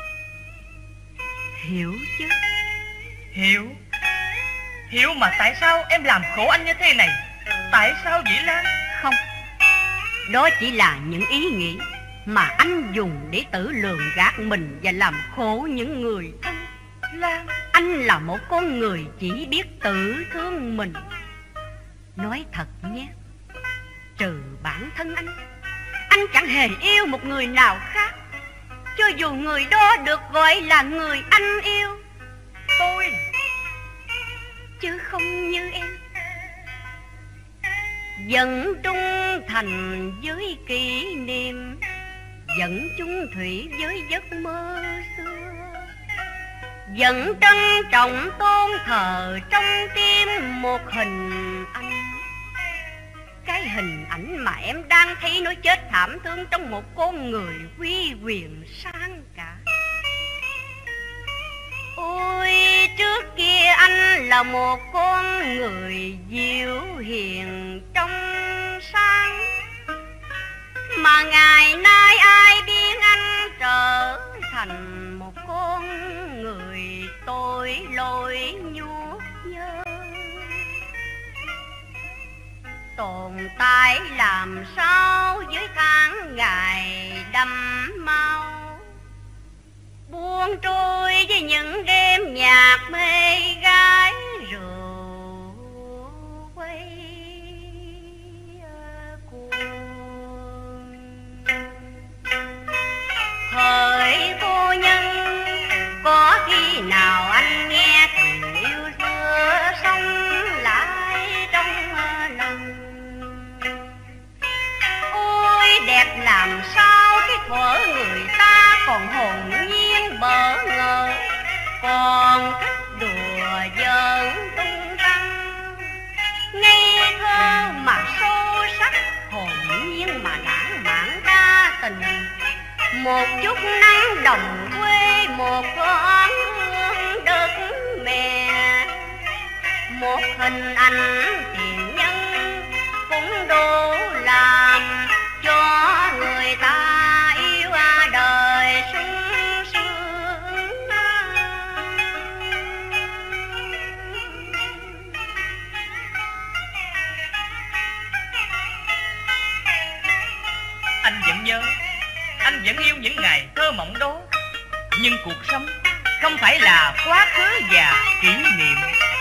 Hiểu chứ. Hiểu. Hiểu mà tại sao em làm khổ anh như thế này? Tại sao vậy Lan? Không, đó chỉ là những ý nghĩ mà anh dùng để tự lường gạt mình và làm khổ những người thân. Lan, anh là một con người chỉ biết tự thương mình. Nói thật nhé, trừ bản thân anh, anh chẳng hề yêu một người nào khác, cho dù người đó được gọi là người anh yêu. Tôi Chứ không như em, vẫn trung thành với kỷ niệm, vẫn chung thủy với giấc mơ xưa, vẫn trân trọng tôn thờ trong tim một hình anh. Cái hình ảnh mà em đang thấy nó chết thảm thương trong một con người uy quyền sang cả. Ôi, trước kia anh là một con người dịu hiền trong sáng, mà ngày nay ai biết anh trở thành một con người tội lỗi nhuốc nhơ. Tồn tại làm sao với tháng ngày đâm mau, buông trôi với những đêm nhạc mê gái rượu quay cuồng. Hỡi cô nhân, có khi nào anh nghe tình yêu xưa sống lại trong lòng? Ôi đẹp làm sao cái thuở người ta còn hồn nhiên bỡ ngỡ, còn thích đùa giỡn tung tăng, ngây thơ mà sâu sắc, hồn nhiên mà lãng mạn đa tình. Một chút nắng đồng quê, một thoáng hương đất mẹ, một hình ảnh tiền nhân cũng đủ làm cho người ta yêu đời sung sướng. anh vẫn nhớ, anh vẫn yêu những ngày thơ mộng đó. Nhưng cuộc sống không phải là quá khứ và kỷ niệm.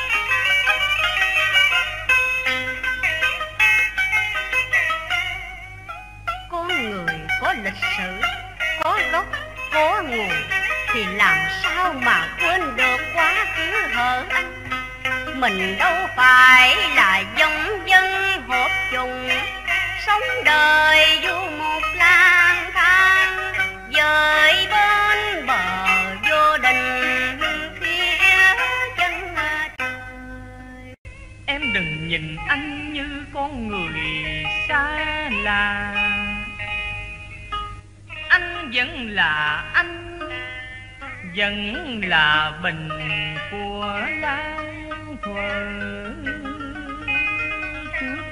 Con người có lịch sử, có gốc, có nguồn, thì làm sao mà quên được quá khứ hở anh. Mình đâu phải là giống dân hộp chung, sống đời dù một lang thang, dời bên bờ vô định phía chân trời. Em đừng nhìn anh như con người xa lạ. Anh vẫn là anh, vẫn là bình của lan thuở trước,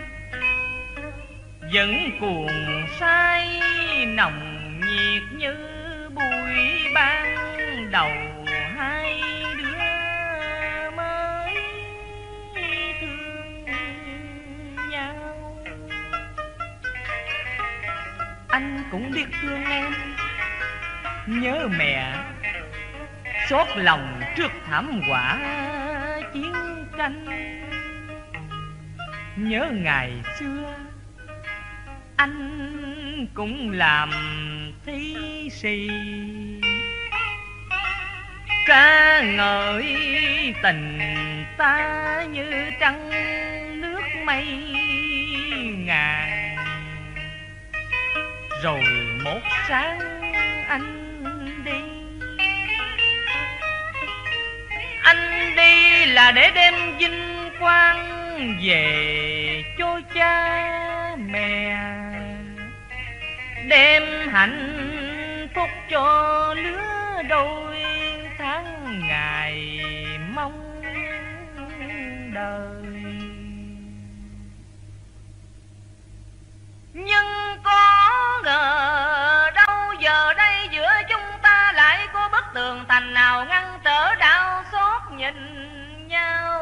vẫn cuồng say nồng nhiệt như buổi ban đầu hai đứa mới thương nhau. Anh cũng biết thương em, nhớ mẹ, xót lòng trước thảm họa chiến tranh. Nhớ ngày xưa anh cũng làm thí sĩ, ca ngợi tình ta như trăng nước mây ngàn. Rồi một sáng anh đi, anh đi là để đem vinh quang về cho cha mẹ, đem hạnh phúc cho lứa đôi tháng ngày mong đời. Nhưng có ngờ đâu giờ đây giữa chúng ta lại có bức tường thành nào ngăn trở đau xót nhìn nhau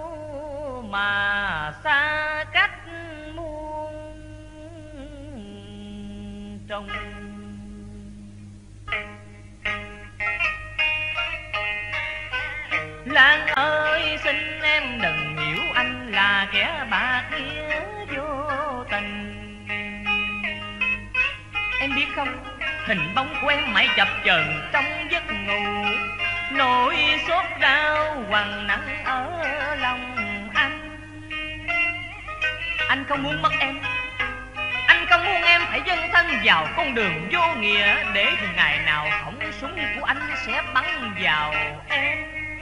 mà xa cách muôn trông. Lan ơi xin em đừng hiểu anh là kẻ bạc nghĩa vô tình. Em biết không, hình bóng của em mãi chập chờn trong giấc ngủ, nỗi xót đau quằn nặng ở lòng anh. Anh không muốn mất em, anh không muốn em phải dấn thân vào con đường vô nghĩa, để ngày nào khẩu súng của anh sẽ bắn vào em.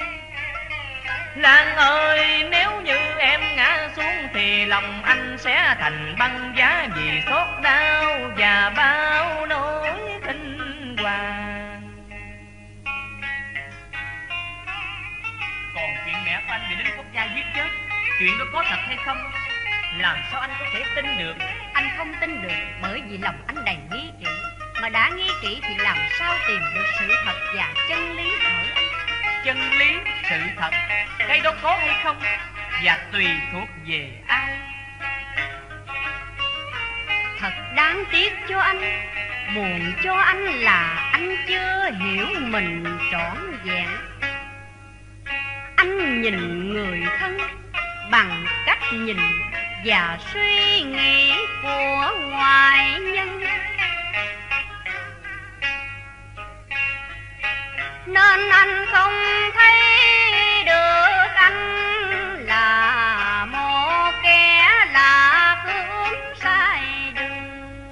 Lan ơi, nếu như em ngã xuống thì lòng anh sẽ thành băng giá, vì xót đau và bao nỗi kinh hoàng. Còn chuyện mẹ của anh bị lính quốc gia giết chết, chuyện đó có thật hay không? Làm sao anh có thể tin được? Anh không tin được bởi vì lòng anh đầy nghi kỵ. Mà đã nghi kỵ thì làm sao tìm được sự thật và chân lý ở anh? Chân lý, sự thật, cái đó có hay không và tùy thuộc về ai. Thật đáng tiếc cho anh, buồn cho anh là anh chưa hiểu mình trọn vẹn. Anh nhìn người thân bằng cách nhìn và suy nghĩ của ngoại nhân, nên anh không thấy được anh là một kẻ lạc hướng sai đường.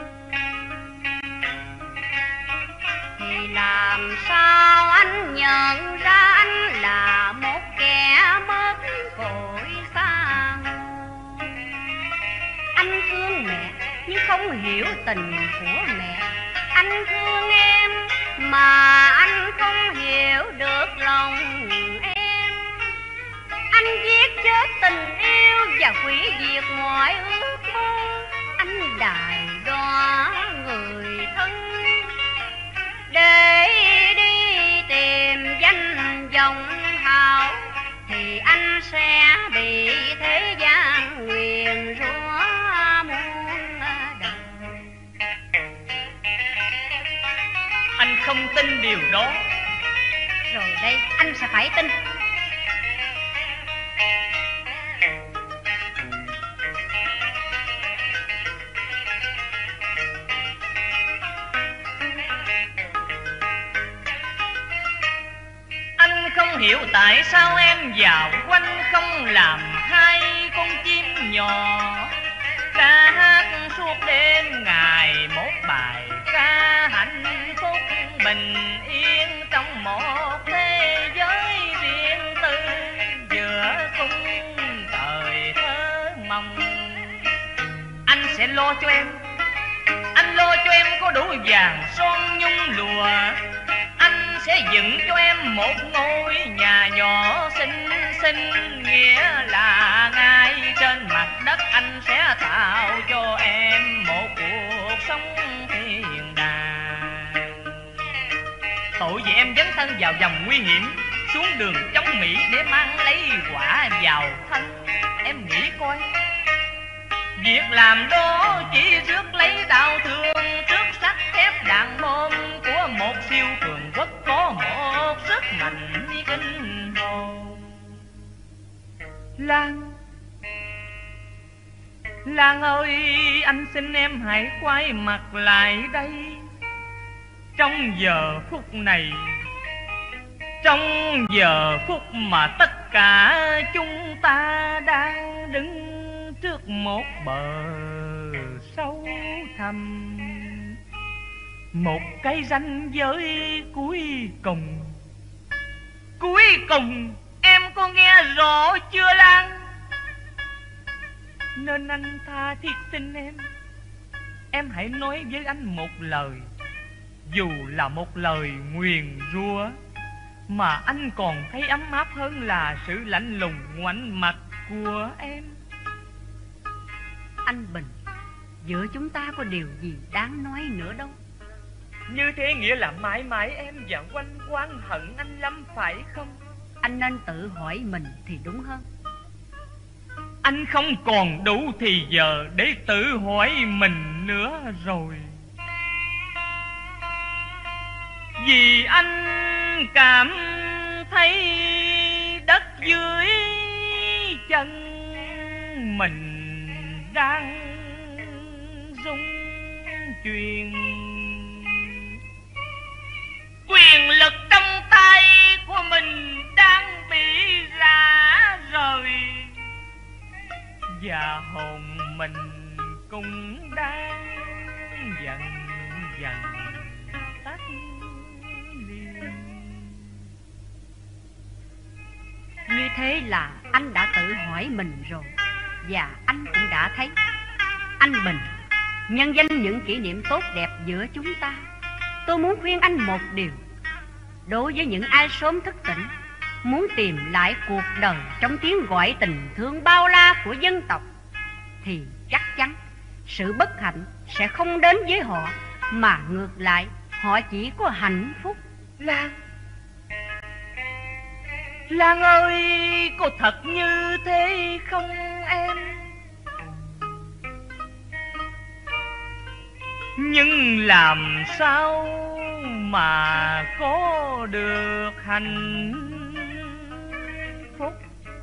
Thì làm sao anh nhận ra anh là một kẻ mất cội xa ngô? Anh thương mẹ nhưng không hiểu tình của mẹ. Anh thương em mà anh không hiểu được lòng em. Anh giết chết tình yêu và hủy diệt mọi ước mơ. Anh đài đoa người thân để đi tìm danh vọng hào, thì anh sẽ bị thế gian nguyền rủa muôn đời. Anh không tin điều đó. Rồi đây anh sẽ phải tin. Anh không hiểu tại sao em vào quanh không làm hai con chim nhỏ ca hát suốt đêm ngày một bài ca hạnh phúc bình yên trong một thế giới riêng tư giữa khung thời thơ mộng. Anh sẽ lo cho em, anh lo cho em có đủ vàng son nhung lụa. Anh sẽ dựng cho em một ngôi nhà nhỏ xinh xinh, nghĩa là ngay trên mặt đất anh sẽ tạo cho em một cuộc sống thiên đàng. Tội vì em dấn thân vào dòng nguy hiểm, xuống đường chống Mỹ để mang lấy quả vào thân. Em nghĩ coi, việc làm đó chỉ rước lấy đau thương trước sắt thép đạn bom của một siêu cường quốc có một sức mạnh kinh hồn. Lan, Lan ơi, anh xin em hãy quay mặt lại đây. Trong giờ phút này, Trong giờ phút mà tất cả chúng ta đang đứng trước một bờ sâu thẳm, một cái ranh giới cuối cùng. Cuối cùng em có nghe rõ chưa Lan? Nên anh tha thiết xin em, em hãy nói với anh một lời, dù là một lời nguyền rủa, mà anh còn thấy ấm áp hơn là sự lạnh lùng ngoảnh mặt của em. Anh Bình, giữa chúng ta có điều gì đáng nói nữa đâu. Như thế nghĩa là mãi mãi em và Oanh oán hận anh lắm phải không? Anh nên tự hỏi mình thì đúng hơn. Anh không còn đủ thì giờ để tự hỏi mình nữa rồi. Vì anh cảm thấy đất dưới chân mình đang rung chuyển, quyền lực trong tay của mình đang bị rã rời, và hồn mình cũng đang dần dần tắt liền. Như thế là anh đã tự hỏi mình rồi, và anh cũng đã thấy. Anh Bình, nhân danh những kỷ niệm tốt đẹp giữa chúng ta, tôi muốn khuyên anh một điều. Đối với những ai sớm thức tỉnh, muốn tìm lại cuộc đời trong tiếng gọi tình thương bao la của dân tộc, thì chắc chắn sự bất hạnh sẽ không đến với họ, mà ngược lại họ chỉ có hạnh phúc. Lan, Lan ơi, có thật như thế không em? Nhưng làm sao mà có được hạnh phúc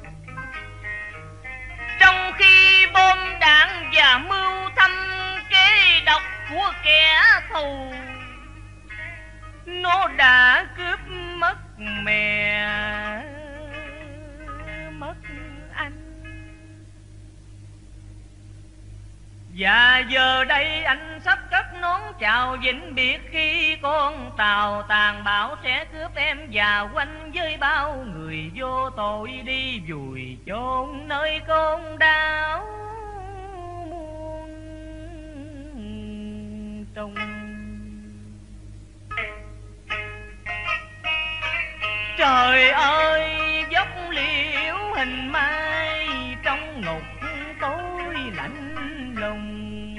trong khi bom đạn và mưu thâm kế độc của kẻ thù nó đã cướp mất mẹ, mất anh. Và giờ đây anh sắp cất nón chào vĩnh biệt, khi con tàu tàn bão sẽ cướp em và Oanh với bao người vô tội đi vùi chôn nơi con đảo muôn trùng. Trời ơi, dốc liễu hình mai trong ngục tối lạnh lùng,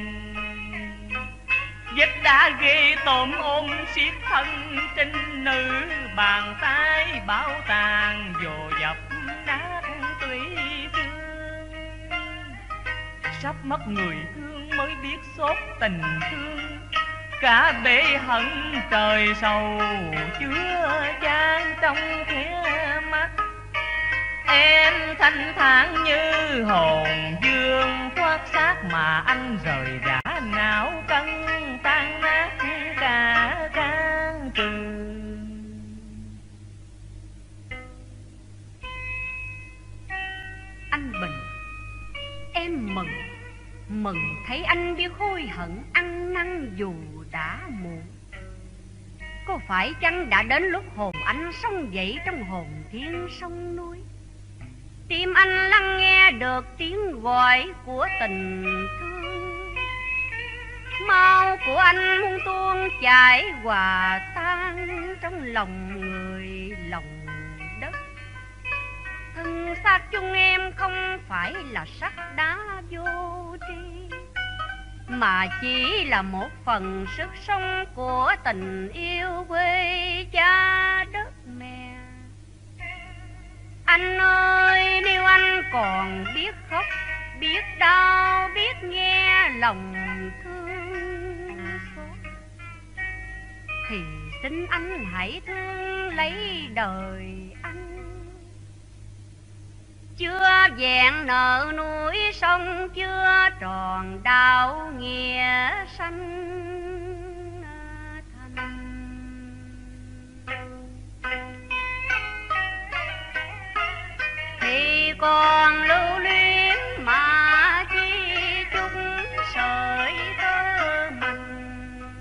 vết đá ghê tôm ôm siết thân trinh nữ, bàn tay bảo tàng dồ dập nát tủy xương. Sắp mất người thương mới biết xót tình thương, cả bể hận trời sầu chứa chan trong khóe mắt. Em thanh thản như hồn dương thoát xác, mà anh rời rã não cân tan nát cả can trường. Anh Bình, em mừng, mừng thấy anh biết hối hận ăn năn dù đã muộn. Có phải chăng đã đến lúc hồn anh sống dậy trong hồn thiên sông núi? Tim anh lắng nghe được tiếng gọi của tình thương, máu của anh muốn tuôn chảy hòa tan trong lòng người lòng đất. Thân xác chúng em không phải là sắt đá vô tri, mà chỉ là một phần sức sống của tình yêu quê cha đất mẹ. Anh ơi, nếu anh còn biết khóc, biết đau, biết nghe lòng thương xót, thì xin anh hãy thương lấy đời anh. Chưa vẹn nợ núi sông, chưa tròn đạo nghĩa sanh thành. còn lưu luyến mà chi chút sợi tơ mình.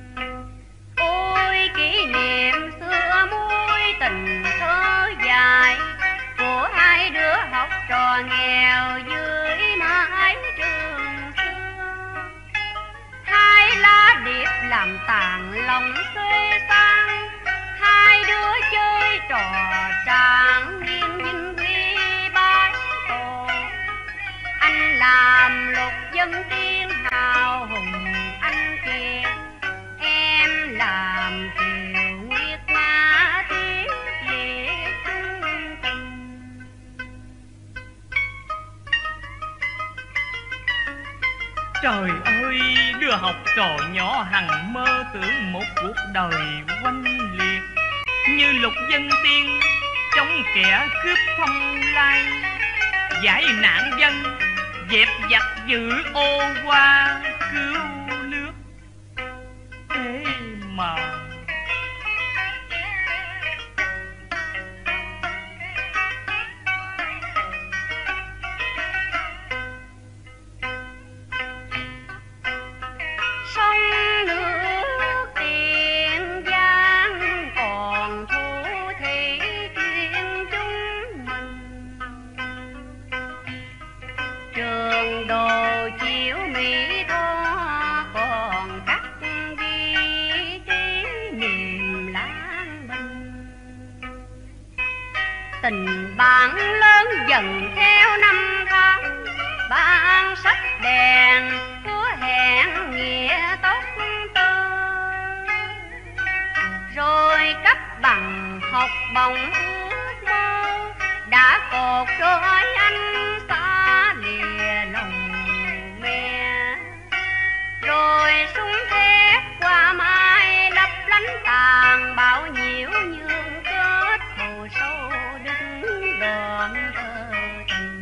Ôi kỷ niệm xưa mối tình thơ dài của hai đứa học trò nghèo dưới mái trường xưa. Hai lá điệp làm tàn lòng xuê sang, hai đứa chơi trò tràng nghiêng nhìn quy bái tổ. Anh làm lục dân tiên hào hùng anh kia, em làm kiều nguyệt ma tiếng về chung tình. Trời ơi, đứa học trò nhỏ hằng mơ tưởng một cuộc đời oanh liệt, như lục dân tiên chống kẻ cướp phong lai, giải nạn dân dẹp giặc giữ ô hoa cứu nước. Thế mà sông nước Tiền Giang còn thu thị chuyện chúng mình. Trường đồ chiếu Mỹ Tho còn cắt ghi kỷ niệm lãng bình. Tình bạn lớn dần theo năm tháng, ban sách đèn hứa hẹn nghĩa tóc tơ. Rồi cấp bằng học bổng ước mơ, đã cột trói anh xa lìa lòng mẹ. Rồi súng thép qua mai lấp lánh tàn bão nhiễu nhường kết hồ sâu đứng đoạn tơ tình.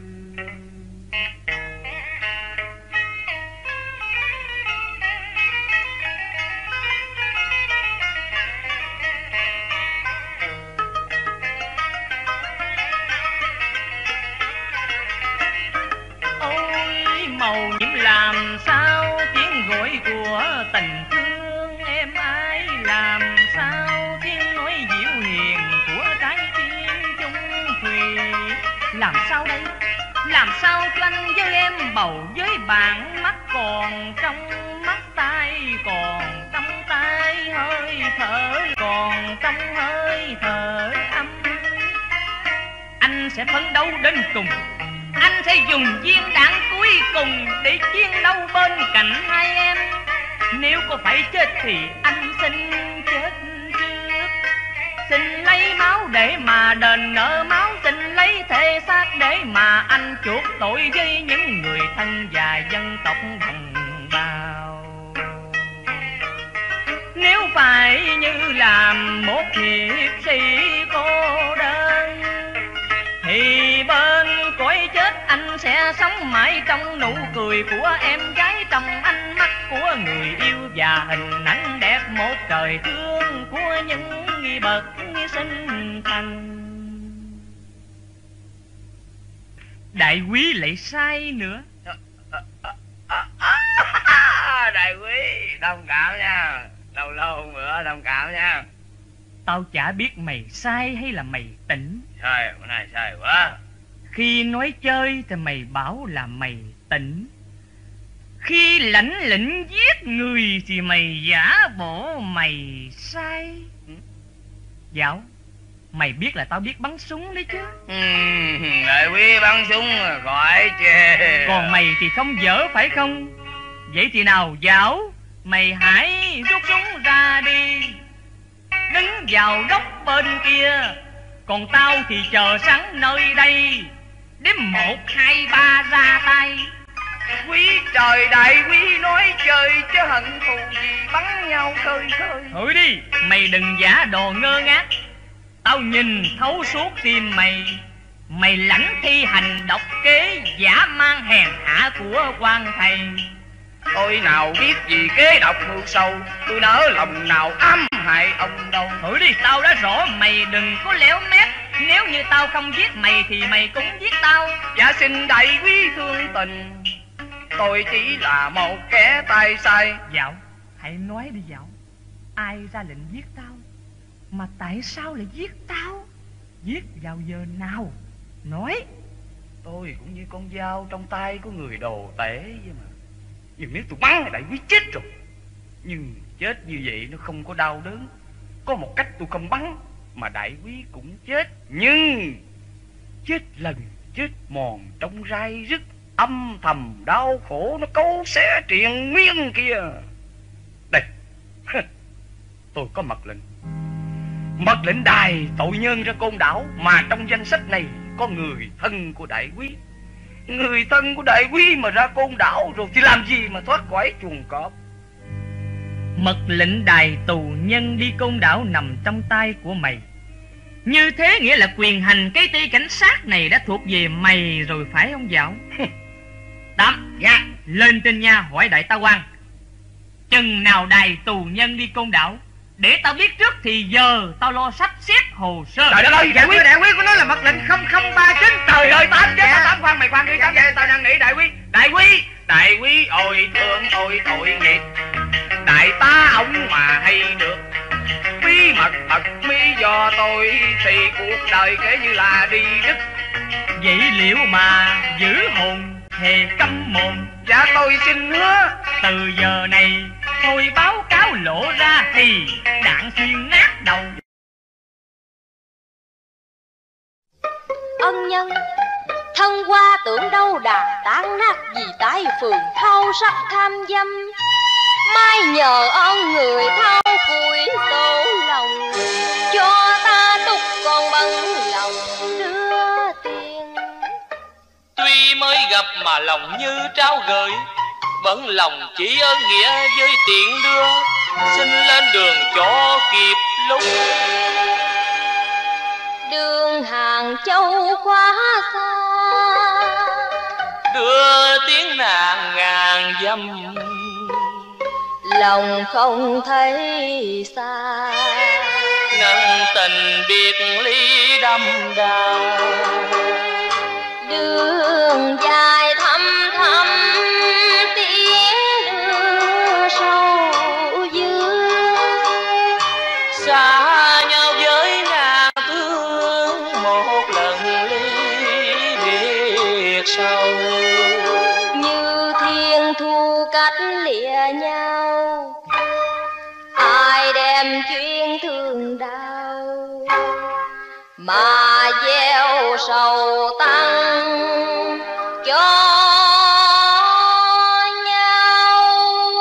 ôi màu nhiệm làm sao tiếng gọi của tình thương em ái, làm sao tiếng nói dịu hiền của trái tim chung thùy. Làm sao đây, làm sao cho anh với em bầu với bạn, mắt còn trong mắt tay còn trong tay, hơi thở còn trong hơi thở âm. Anh sẽ phấn đấu đến cùng, anh sẽ dùng viên đạn cuối cùng để chiến đấu bên cạnh hai em. Nếu có phải chết thì anh xin chết trước, xin lấy máu để mà đền nợ máu, xin lấy thể xác để mà anh chuộc tội với những người thân và dân tộc đồng bào. Nếu phải như làm một hiệp sĩ cô đơn thì bên cõi chết anh sẽ sống mãi trong nụ cười của em gái, trong ánh mắt của người yêu và hình ảnh đẹp một trời thương của những bậc sinh thành. Đại quý lại sai nữa. Đại quý thông cảm nha, lâu lâu nữa thông cảm nha. Tao chả biết mày sai hay là mày tỉnh. Sai, bữa nay sai quá. Khi nói chơi thì mày bảo là mày tỉnh, khi lãnh lĩnh giết người thì mày giả bộ mày sai. Dạo, mày biết là tao biết bắn súng đấy chứ. Ừ, đại quý bắn súng khỏi chê. Còn mày thì không dở phải không? Vậy thì nào Dạo, mày hãy rút súng ra đi, đứng vào góc bên kia, còn tao thì chờ sẵn nơi đây, đếm một hai ba ra tay. Quý trời, đại quý nói chơi chứ hận thù gì bắn nhau khơi khơi. Thôi đi, mày đừng giả đồ ngơ ngác. Tao nhìn thấu suốt tim mày. Mày lãnh thi hành độc kế giả mang hèn hạ của quan thầy. Tôi nào biết gì kế độc mưu sâu, tôi nỡ lòng nào ám hại ông đâu. Thôi đi, tao đã rõ, mày đừng có léo mép. Nếu như tao không giết mày thì mày cũng giết tao. Dạ xin đại quý thương tình, tôi chỉ là một kẻ tay sai. Dạo, hãy nói đi Dạo. Ai ra lệnh giết tao? Mà tại sao lại giết tao? Giết vào giờ nào? Nói. Tôi cũng như con dao trong tay của người đồ tể vậy mà. Nhưng nếu tôi bắn thì đại quý chết rồi. Nhưng chết như vậy nó không có đau đớn. Có một cách tôi không bắn mà đại quý cũng chết. Nhưng chết lần chết mòn trong rai rứt, âm thầm đau khổ, nó câu xé triền miên kia. Đây, tôi có mật lệnh. Mật lệnh đài tội nhân ra Côn Đảo, mà trong danh sách này có người thân của đại quý. Người thân của đại quý mà ra Côn Đảo rồi thì làm gì mà thoát khỏi chuồng cọp. Mật lệnh đài tù nhân đi Côn Đảo nằm trong tay của mày. Như thế nghĩa là quyền hành cái ty cảnh sát này đã thuộc về mày rồi phải không Dạo? Tám, dạ, lên trên nhà hỏi đại tá quan, chừng nào đài tù nhân đi Côn Đảo, để tao biết trước thì giờ tao lo sắp xếp hồ sơ. Trời đất ơi, đại quý, đại quý của nó là mật lệnh không không ba chín. Trời ơi, tám chứ tao tám khoan mày khoan đi, tám vậy tao đang nghĩ đại quý, đại quý, đại quý ôi thương ôi tội nghiệp. Đại tá ông mà hay được bí mật thật mi do tôi thì cuộc đời kể như là đi đứt. Vậy liệu mà giữ hồn thề câm mồm? Dạ tôi xin hứa từ giờ này thôi báo cáo lộ ra thì đạn xuyên nát đầu. Ân nhân thân qua tưởng đâu đà tan nát vì tái phường thao sắc tham dâm. Mai nhờ ơn người thao củi tổ lòng, cho ta đúc còn bằng lòng đưa tiền. Tuy mới gặp mà lòng như trao gửi, vẫn lòng chỉ ơn nghĩa với tiện đưa. Xin lên đường cho kịp lúc, đường Hàng Châu quá xa, đưa tiếng nàng ngàn dặm. Lòng không thấy xa, nâng tình biệt ly đâm đau. Đường dài thăm thăm tiếng đưa sâu dương, xa nhau với ngàn thương một lần ly biệt sâu. như thiên thu cách lìa nhau, ai đem chuyên thương đau mà gieo sầu tăng cho nhau.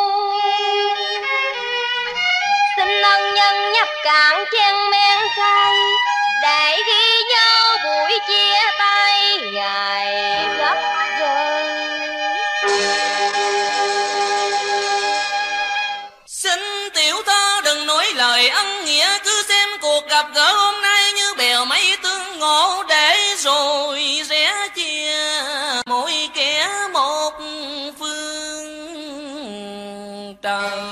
Xin ân nhân nhập cạn chen men cay, để ghi nhớ buổi chia tay ngày gấp gơn. Xin tiểu thơ đừng nói lời ân nghĩa, cứ xem cuộc gặp gỡ hôm nay như bèo mây tương ngộ, để rồi sẽ chia mỗi kẻ một phương trời.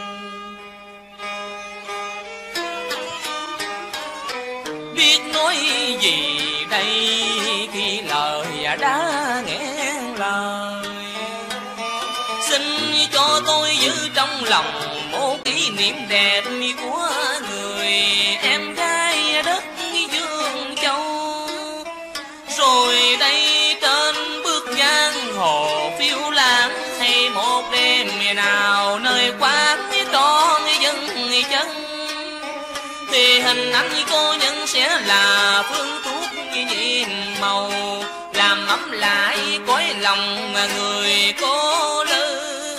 Biết nói gì đây khi lời đã nghẹn lời, xin cho tôi giữ trong lòng một kỷ niệm đẹp của người em gái đất Dương Châu. Rồi đây trên bước giang hồ phiêu lãng, hay một đêm nào nơi quán trọn dân chân, thì hình ảnh cô nhân sẽ là phương thuốc nhiệm màu, làm ấm lại cõi lòng người cô lữ.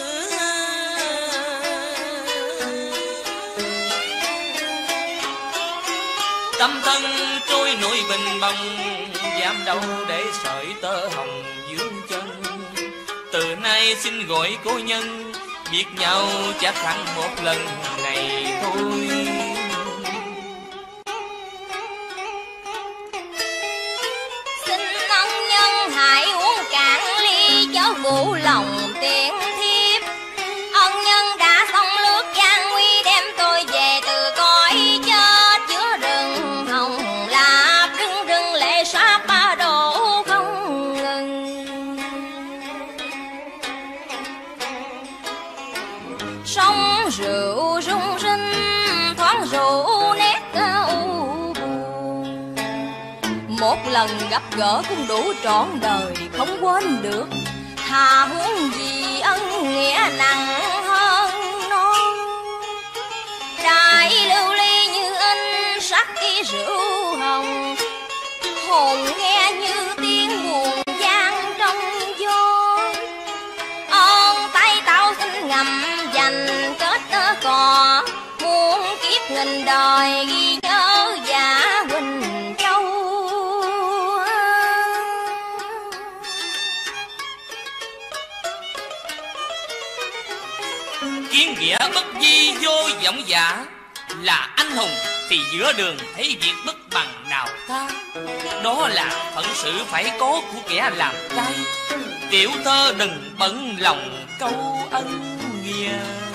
Tâm thân trôi nổi bình bồng, dám đâu để sợi tơ hồng dương chân. Từ nay xin gọi cô nhân, biết nhau chắc hẳn một lần này thôi. Xin ân nhân hãy uống cạn ly chớ vụ lòng tiện thiếp. Ân nhân đã xong lướt gian nguy, đem tôi về từ cõi chết, giữa rừng hồng lạp đứng sông rượu rung rinh thoáng rượu nét u buồn. Một lần gặp gỡ cũng đủ trọn đời không quên được, thà huống gì ân nghĩa nặng hơn non. Đại lưu ly như in sắc y rượu hồng, hồn nghe như tiếng buồn vang trong gió. Ơn tay tao xin ngầm dành kết cò, muôn kiếp nghìn đời ghi nhớ giả Quỳnh Châu. Kiến nghĩa bất di vô vọng giả, là anh hùng thì giữa đường thấy việc bất bằng nào ta. Đó là phận sự phải có của kẻ làm trai. Tiểu thơ đừng bận lòng câu ân nghĩa.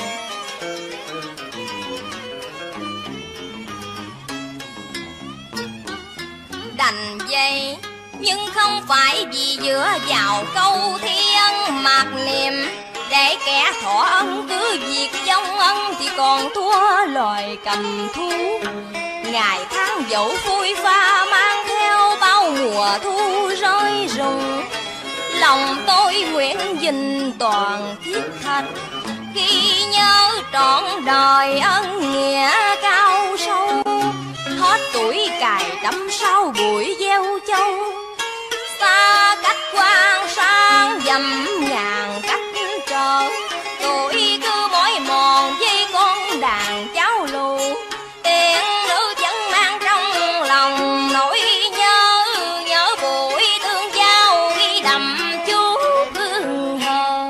Đành vậy nhưng không phải vì dựa vào câu thi ân mạt niệm, để kẻ thọ ân cứ việc vong ân thì còn thua loài cầm thú. Ngày tháng dẫu phôi pha mang theo bao mùa thu rơi rụng, lòng tôi nguyện gìn toàn thiết thạch, ghi nhớ trọn đời ân nghĩa cao sâu. Hết tuổi cài đắm sau bụi gieo châu, xa cách quan sang dầm ngàn cách trở. Tôi cứ mỏi mòn với con đàn cháu lù, tiền nữ vẫn mang trong lòng nỗi nhớ. Nhớ buổi thương giao ghi đậm chú hương hờ.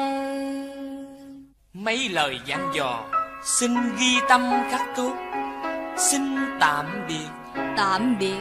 Mấy lời dặn dò xin ghi tâm khắc cốt. Xin tạm biệt. Tạm biệt.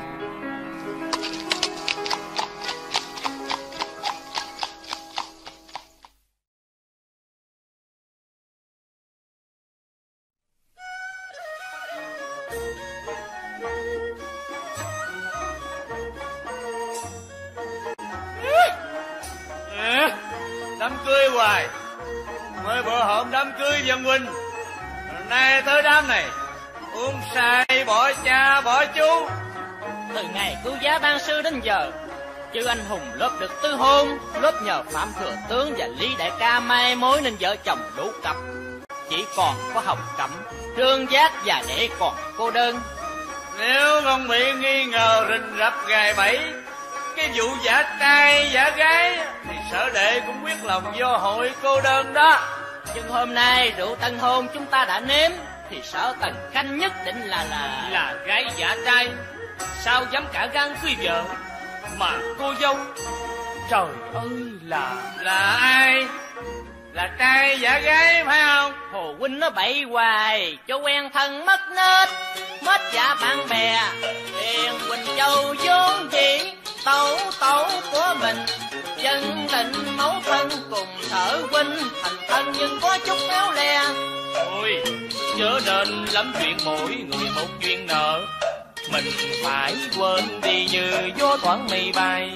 À, đám cưới hoài. Mới bữa hôm đám cưới dân huynh, nay tới đám này uống say bỏ cha bỏ chú. Từ ngày cứu giá ban sư đến giờ, chữ anh hùng lớp được tứ hôn, lớp nhờ Phạm Thừa Tướng và Lý Đại Ca mai mối nên vợ chồng đủ cặp. Chỉ còn có Hồng Cẩm, Trương Giác và Đệ còn cô đơn. Nếu không bị nghi ngờ rình rập gài bẫy cái vụ giả trai giả gái thì sở Đệ cũng quyết lòng do hội cô đơn đó. Nhưng hôm nay rượu tân hôn chúng ta đã nếm, thì sở Tần Khanh nhất định là là là gái giả trai. Sao dám cả gan cưới vợ mà cô dâu? Trời ơi, là là ai? Là trai giả gái phải không? Hồ huynh nó bậy hoài, cho quen thân mất nết, mất dạ bạn bè. Tiền Quỳnh Châu vốn dĩ tẩu tẩu của mình, dân tình mẫu thân cùng thở huynh thành thân nhưng có chút éo le. Ôi, chớ nên lắm chuyện mỗi người một duyên nợ, mình phải quên đi như gió thoảng mây bay.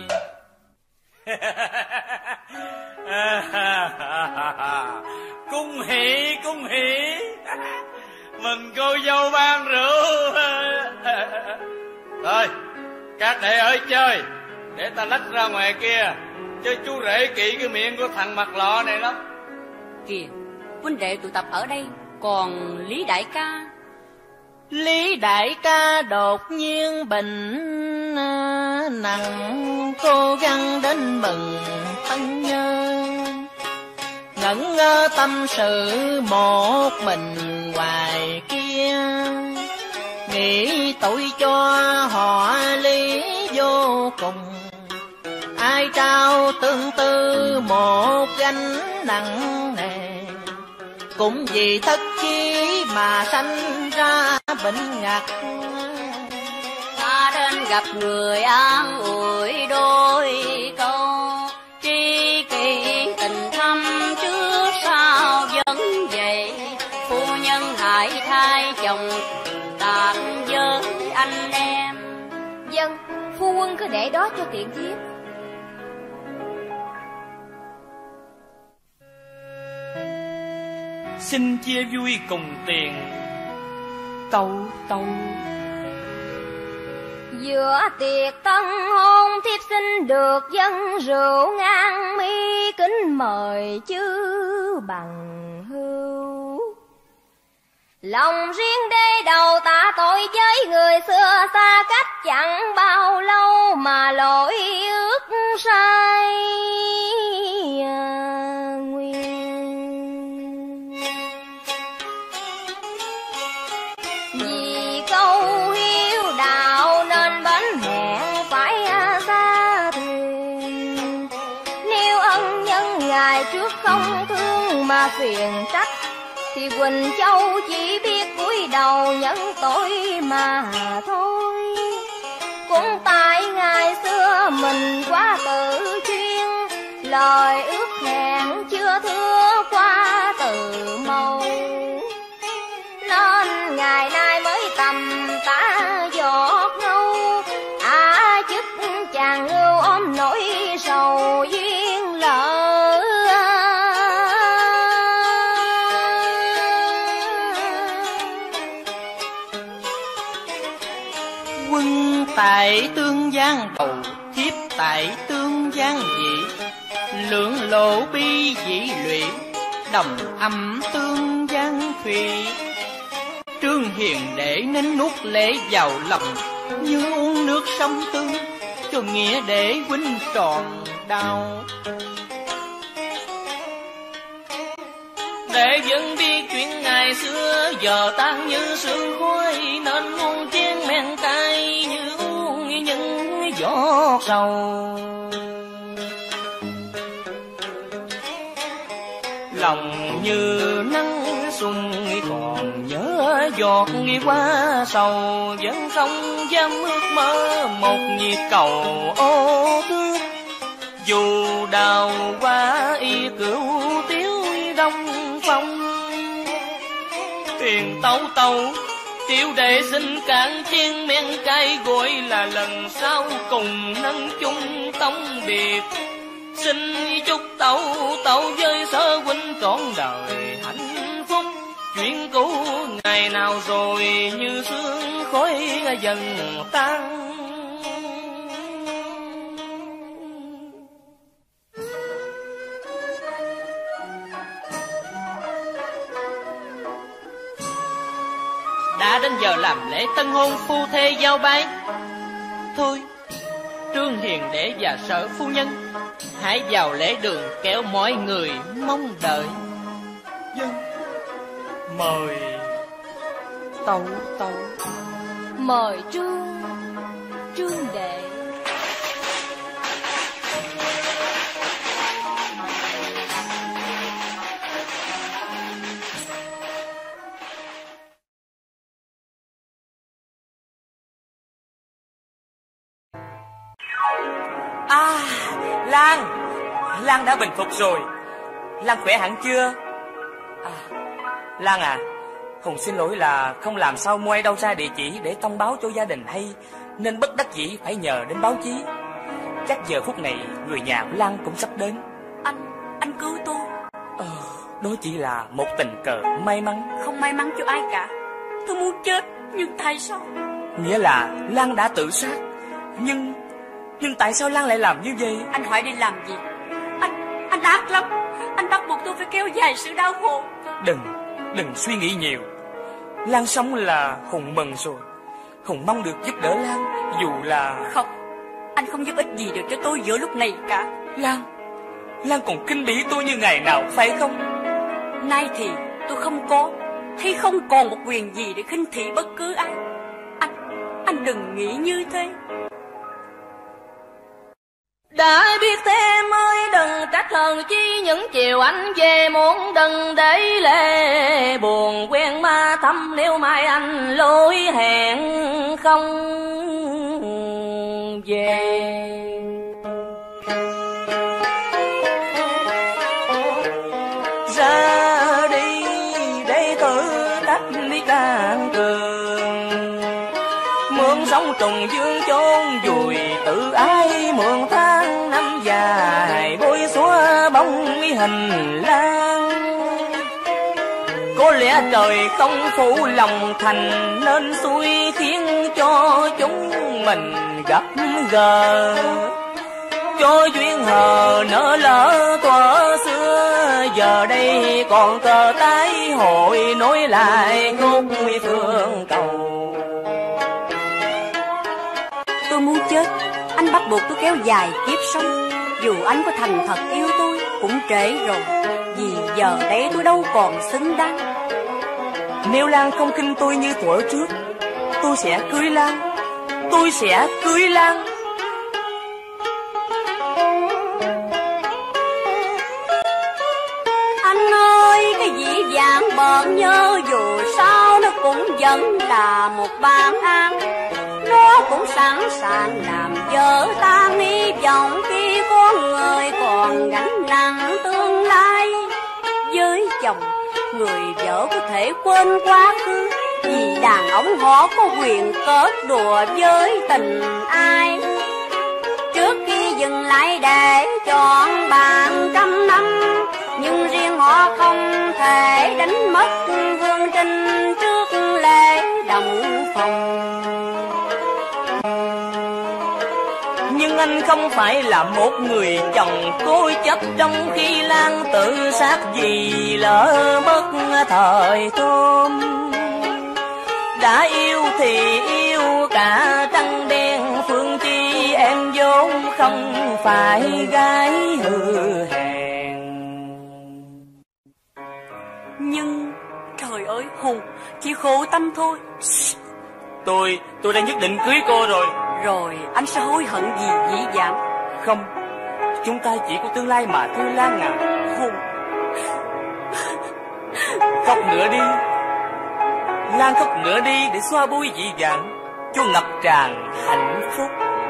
Cung hỷ, cung hỷ, mừng cô dâu ban rượu. Thôi, các đệ ở chơi, để ta lách ra ngoài kia, chứ chú rể kỵ cái miệng của thằng mặt lọ này lắm. Kìa, huynh đệ tụ tập ở đây, còn Lý Đại Ca. Lý Đại Ca đột nhiên bệnh nặng, cố gắng đến mừng tân nhân. Ngẩn ngơ tâm sự một mình ngoài kia, nghĩ tội cho họ Lý vô cùng. Ai trao tương tư một gánh nặng nề, cũng vì thất chí mà sanh ra bệnh ngặt. Ta đến gặp người an ủi đôi câu, tri kỷ tình thâm trước sau vẫn vậy. Phu nhân hại thai chồng tạm với anh em. Dân, phu quân cứ để đó cho tiện thiếp. xin chia vui cùng tiền. Tâu tâu. Giữa tiệc tân hôn thiếp xin được dâng rượu ngang mi, kính mời chư bằng hữu. Lòng riêng đê đầu tạ tội với người xưa xa cách chẳng bao lâu, mà lỗi ước sai nguyên. Vì câu hiếu đạo nên bến hẹn phải xa thuyền. Nếu ân nhân ngày trước không thương mà phiền trách, thì Quỳnh Châu chỉ biết cúi đầu nhận tội mà thôi. Cũng tại ngày xưa mình quá tự chuyên, lời ước hẹn chưa thưa qua từ màu, nên ngày nay mới tầm tả giọt ngâu. À chức chàng ưu ôm nỗi sầu duyên lỡ. Quân tại tương giang đầu, thiếp tại tương giang dị. Lưỡng lộ bi dĩ lụy, đồng âm tương giang thủy. Trương Hiền để nên nuốt lễ vào lòng, như uống nước sông tương, cho nghĩa để huynh tròn đau. Để vẫn biết chuyện ngày xưa giờ tan như sương khói, nên muôn chén men cay như uống những giọt sầu. Lòng như nắng xuân còn nhớ giọt qua sầu, vẫn không dám ước mơ một nhịp cầu ô tước. dù đào hoa y cửu tiếu đông phong. Tiền tấu tấu tiểu đệ xin cạn chén men cay, gọi là lần sau cùng nâng chung tông biệt. Xin chúc tẩu tẩu với sơ huynh trọn đời hạnh phúc. Chuyện cũ ngày nào rồi như sương khói dần tan. Đã đến giờ làm lễ tân hôn phu thê giao bái. Thôi, Trương Hiền Đệ và Sở phu nhân hãy vào lễ đường kéo mọi người mong đợi. Dân mời Tấu tấu. Mời Trương Trương Đệ. À, Lan, Lan đã bình phục rồi. Lan khỏe hẳn chưa? À, Lan à, Hùng xin lỗi là không làm sao moi đâu ra địa chỉ để thông báo cho gia đình hay, nên bất đắc dĩ phải nhờ đến báo chí. Chắc giờ phút này người nhà của Lan cũng sắp đến. Anh, anh cứu tôi. Ờ, đó chỉ là một tình cờ may mắn. Không may mắn cho ai cả. Tôi muốn chết, nhưng tại sao? Nghĩa là Lan đã tự sát. Nhưng Nhưng tại sao Lan lại làm như vậy? Anh hỏi đi làm gì? Anh, anh ác lắm. Anh bắt buộc tôi phải kéo dài sự đau khổ. Đừng, đừng suy nghĩ nhiều. Lan sống là Hùng mừng rồi. Hùng mong được giúp đỡ Lan, dù là... Không, anh không giúp ích gì được cho tôi giữa lúc này cả. Lan, Lan còn kinh bỉ tôi như ngày nào, phải không? Nay thì tôi không có, hay không còn một quyền gì để khinh thị bất cứ ai. Anh, anh đừng nghĩ như thế. Đã biết thế em ơi đừng trách hơn chi, những chiều anh về muốn đừng để lệ buồn quen ma thăm, nếu mai anh lỗi hẹn không về. Ra đi để thử thách đi càng cường, mượn sống trùng dương chốn vùi tự ái, mượn tháng năm dài bôi xóa bóng hình lang. lẽ trời không phụ lòng thành, nên xui khiến cho chúng mình gặp gỡ. Cho duyên hờ nỡ lỡ thuở xưa, giờ đây còn cờ tái hội nối lại ngút phương cầu. Tôi muốn chết, anh bắt buộc tôi kéo dài kiếp sống. Dù anh có thành thật yêu tôi cũng trễ rồi, vì giờ đây tôi đâu còn xứng đáng. Nếu Lan không khinh tôi như thuở trước, tôi sẽ cưới Lan. Tôi sẽ cưới Lan. Anh ơi, cái dĩ vãng bận nhớ dù sao nó cũng vẫn là một bản án. Nó cũng sẵn sàng làm vỡ tan hy vọng khi con người còn gánh nặng tương lai. Với chồng, người vợ có thể quên quá khứ, vì đàn ông họ có quyền kết đùa với tình ai. Trước khi dừng lại để chọn bạn trăm năm, nhưng riêng họ không thể đánh mất hương trinh trước lễ đồng phòng. Nhưng anh không phải là một người chồng cố chấp, trong khi Lan tự sát vì lỡ mất thời thơm. Đã yêu thì yêu cả trăng đen, phương chi em vốn không phải gái hư hèn. Nhưng trời ơi Hùng, chỉ khổ tâm thôi. Tôi, tôi đã nhất định cưới cô rồi. Rồi anh sẽ hối hận gì dĩ dãn? Không, chúng ta chỉ có tương lai mà thôi Lan à. Hùng, khóc nữa đi, Lan khóc nữa đi để xoa bôi dị vãng, cho ngập tràn hạnh phúc.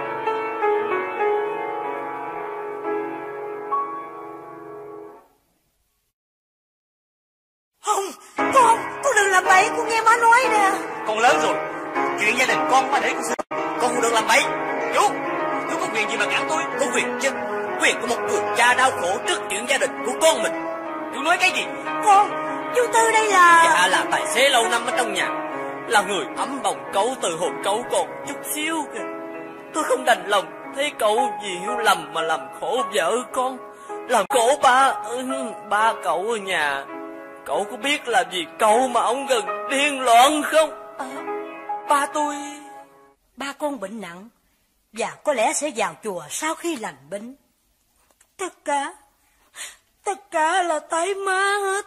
Hùng, con, con đừng làm bậy, con nghe má nói nè. Con lớn rồi, chuyện gia đình con má để con xử. Con không được làm bậy. Chú, chú có quyền gì mà cản tôi? Có quyền chứ, quyền của một người cha đau khổ trước chuyện gia đình của con mình. Chú nói cái gì? Con, chú Tư đây là... Dạ là tài xế lâu năm ở trong nhà, là người ấm bồng cậu từ hồi cậu còn chút xíu kìa. Tôi không đành lòng thấy cậu vì hiểu lầm mà làm khổ vợ con, làm khổ ba ba cậu ở nhà. Cậu có biết là vì cậu mà ông gần điên loạn không? À, ba tôi... Ba con bệnh nặng, và có lẽ sẽ vào chùa sau khi lành bệnh. Tất cả, tất cả là tại má hết.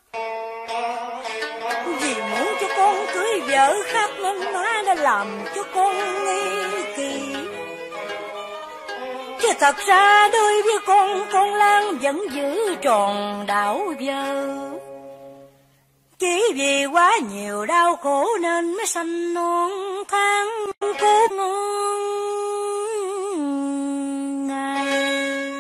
Vì muốn cho con cưới vợ khác nên má đã làm cho con nghi kỳ. Chứ thật ra đối với con, con Lan vẫn giữ tròn đạo vợ. Chỉ vì quá nhiều đau khổ nên mới sanh non tháng cốt ngày.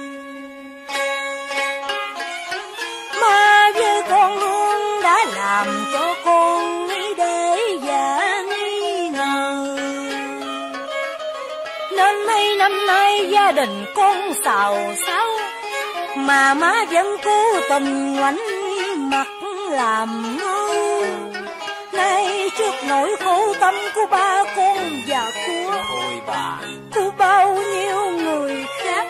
Mà với con luôn đã làm cho con để giả nghi ngờ, nên mấy năm nay gia đình con xào xáo, mà má vẫn cố tình ngoảnh mặt làm ngơ. Nay trước nỗi khổ tâm của ba con và của Thôi bà, của bao nhiêu người khác,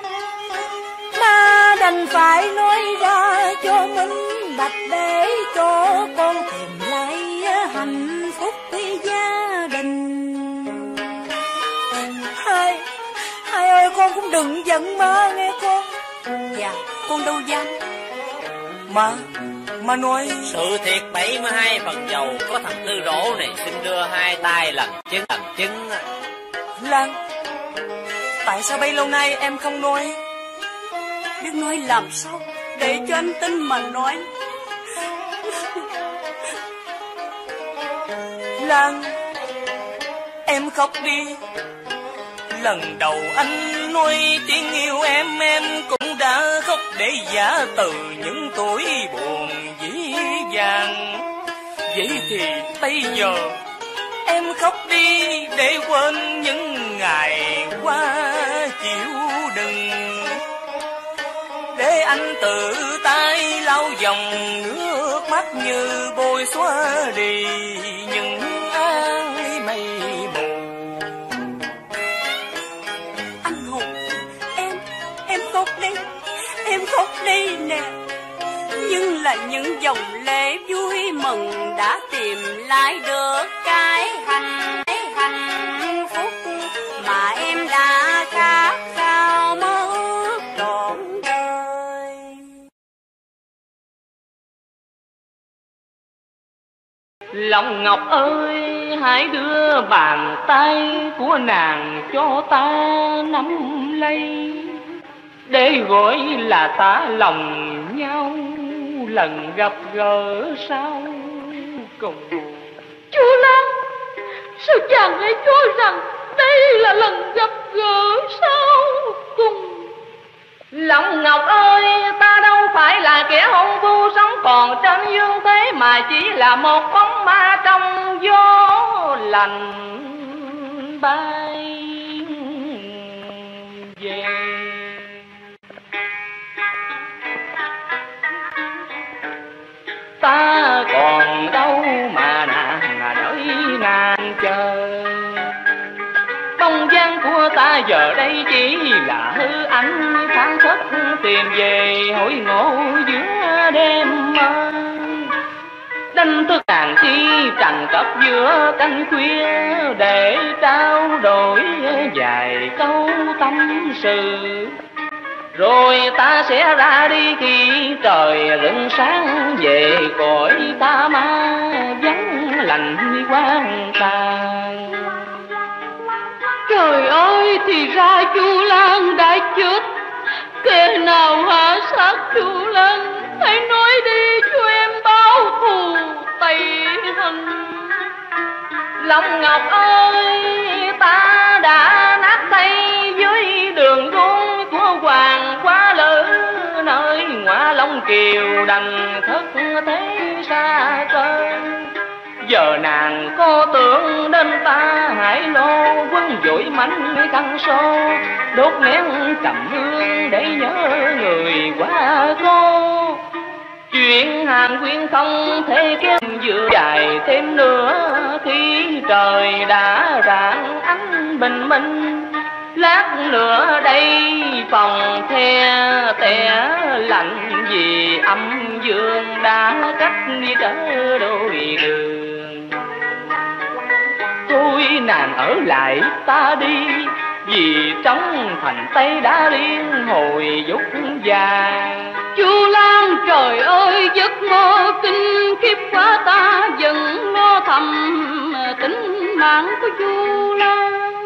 má đành phải nói ra cho minh bạch để cho con tìm lại hạnh phúc với gia đình. Hai, hai ơi, con cũng đừng giận má nghe con. Dạ, con đâu dám. Má, má nói sự thiệt bảy mươi hai phần dầu, có thằng Tư Rỗ này xin đưa hai tay làm chứng làm chứng. Lan, tại sao bấy lâu nay em không nói? Biết nói làm sao để cho anh tin mà nói. Lan, em khóc đi. Lần đầu anh nói tiếng yêu em, em cũng đã khóc để giả từ những tuổi buồn dĩ vãng. Vậy thì bây giờ em khóc đi để quên những ngày qua chịu đựng, để anh tự tay lau dòng nước mắt mắt như bôi xóa đi những áng mây mù. Anh Hùng, em, em khóc đi, em khóc đi nè. Nhưng là những dòng lệ vui mừng đã tìm lại được cái hạnh, cái hạnh phúc mà em đã khát khao mơ ước trọn đời. Lòng Ngọc ơi, hãy đưa bàn tay của nàng cho ta nắm lấy, để gọi là ta lòng nhau lần gặp gỡ sau cùng. Chú Lan, sao chàng lại cho rằng đây là lần gặp gỡ sau cùng? Lòng Ngọc ơi, ta đâu phải là kẻ hôn phu sống còn trên dương thế, mà chỉ là một bóng ma trong gió lành bay về. Ta còn đâu mà nàng đợi nàng chờ, bóng dáng của ta giờ đây chỉ là hư ảnh, phảng phất tìm về hội ngộ giữa đêm mơ. Đánh thức nàng chi trần cấp giữa canh khuya, để trao đổi vài câu tâm sự. Rồi ta sẽ ra đi khi trời rừng sáng, về cõi ta ma vắng lạnh quang tàn. Trời ơi, thì ra Chu Lan đã chết. Kẻ nào hạ sát Chu Lan, hãy nói đi cho em báo thù tây hình. Lòng Ngọc ơi, ta đã nát tay dưới đường gôn của hoàng quá lỡ, nơi ngọa Long Kiều đành thất thế xa cơ. Giờ nàng có tưởng đến ta, hãy lo quân vội mánh khăn xô, đốt nén trầm hương để nhớ người quá cố. Chuyện hàng quyên không thể kéo vừa dài thêm nữa, khi trời đã rạng ánh bình minh. Lát nữa đây phòng the té lạnh, vì âm dương đã cách đi trở đôi đường. Thôi nàng ở lại ta đi, vì trong thành Tây đã liên hồi dúc vàng. Chu Lan, trời ơi, giấc mơ kinh khiếp quá, ta vẫn lo thầm tính mạng của Chu Lan.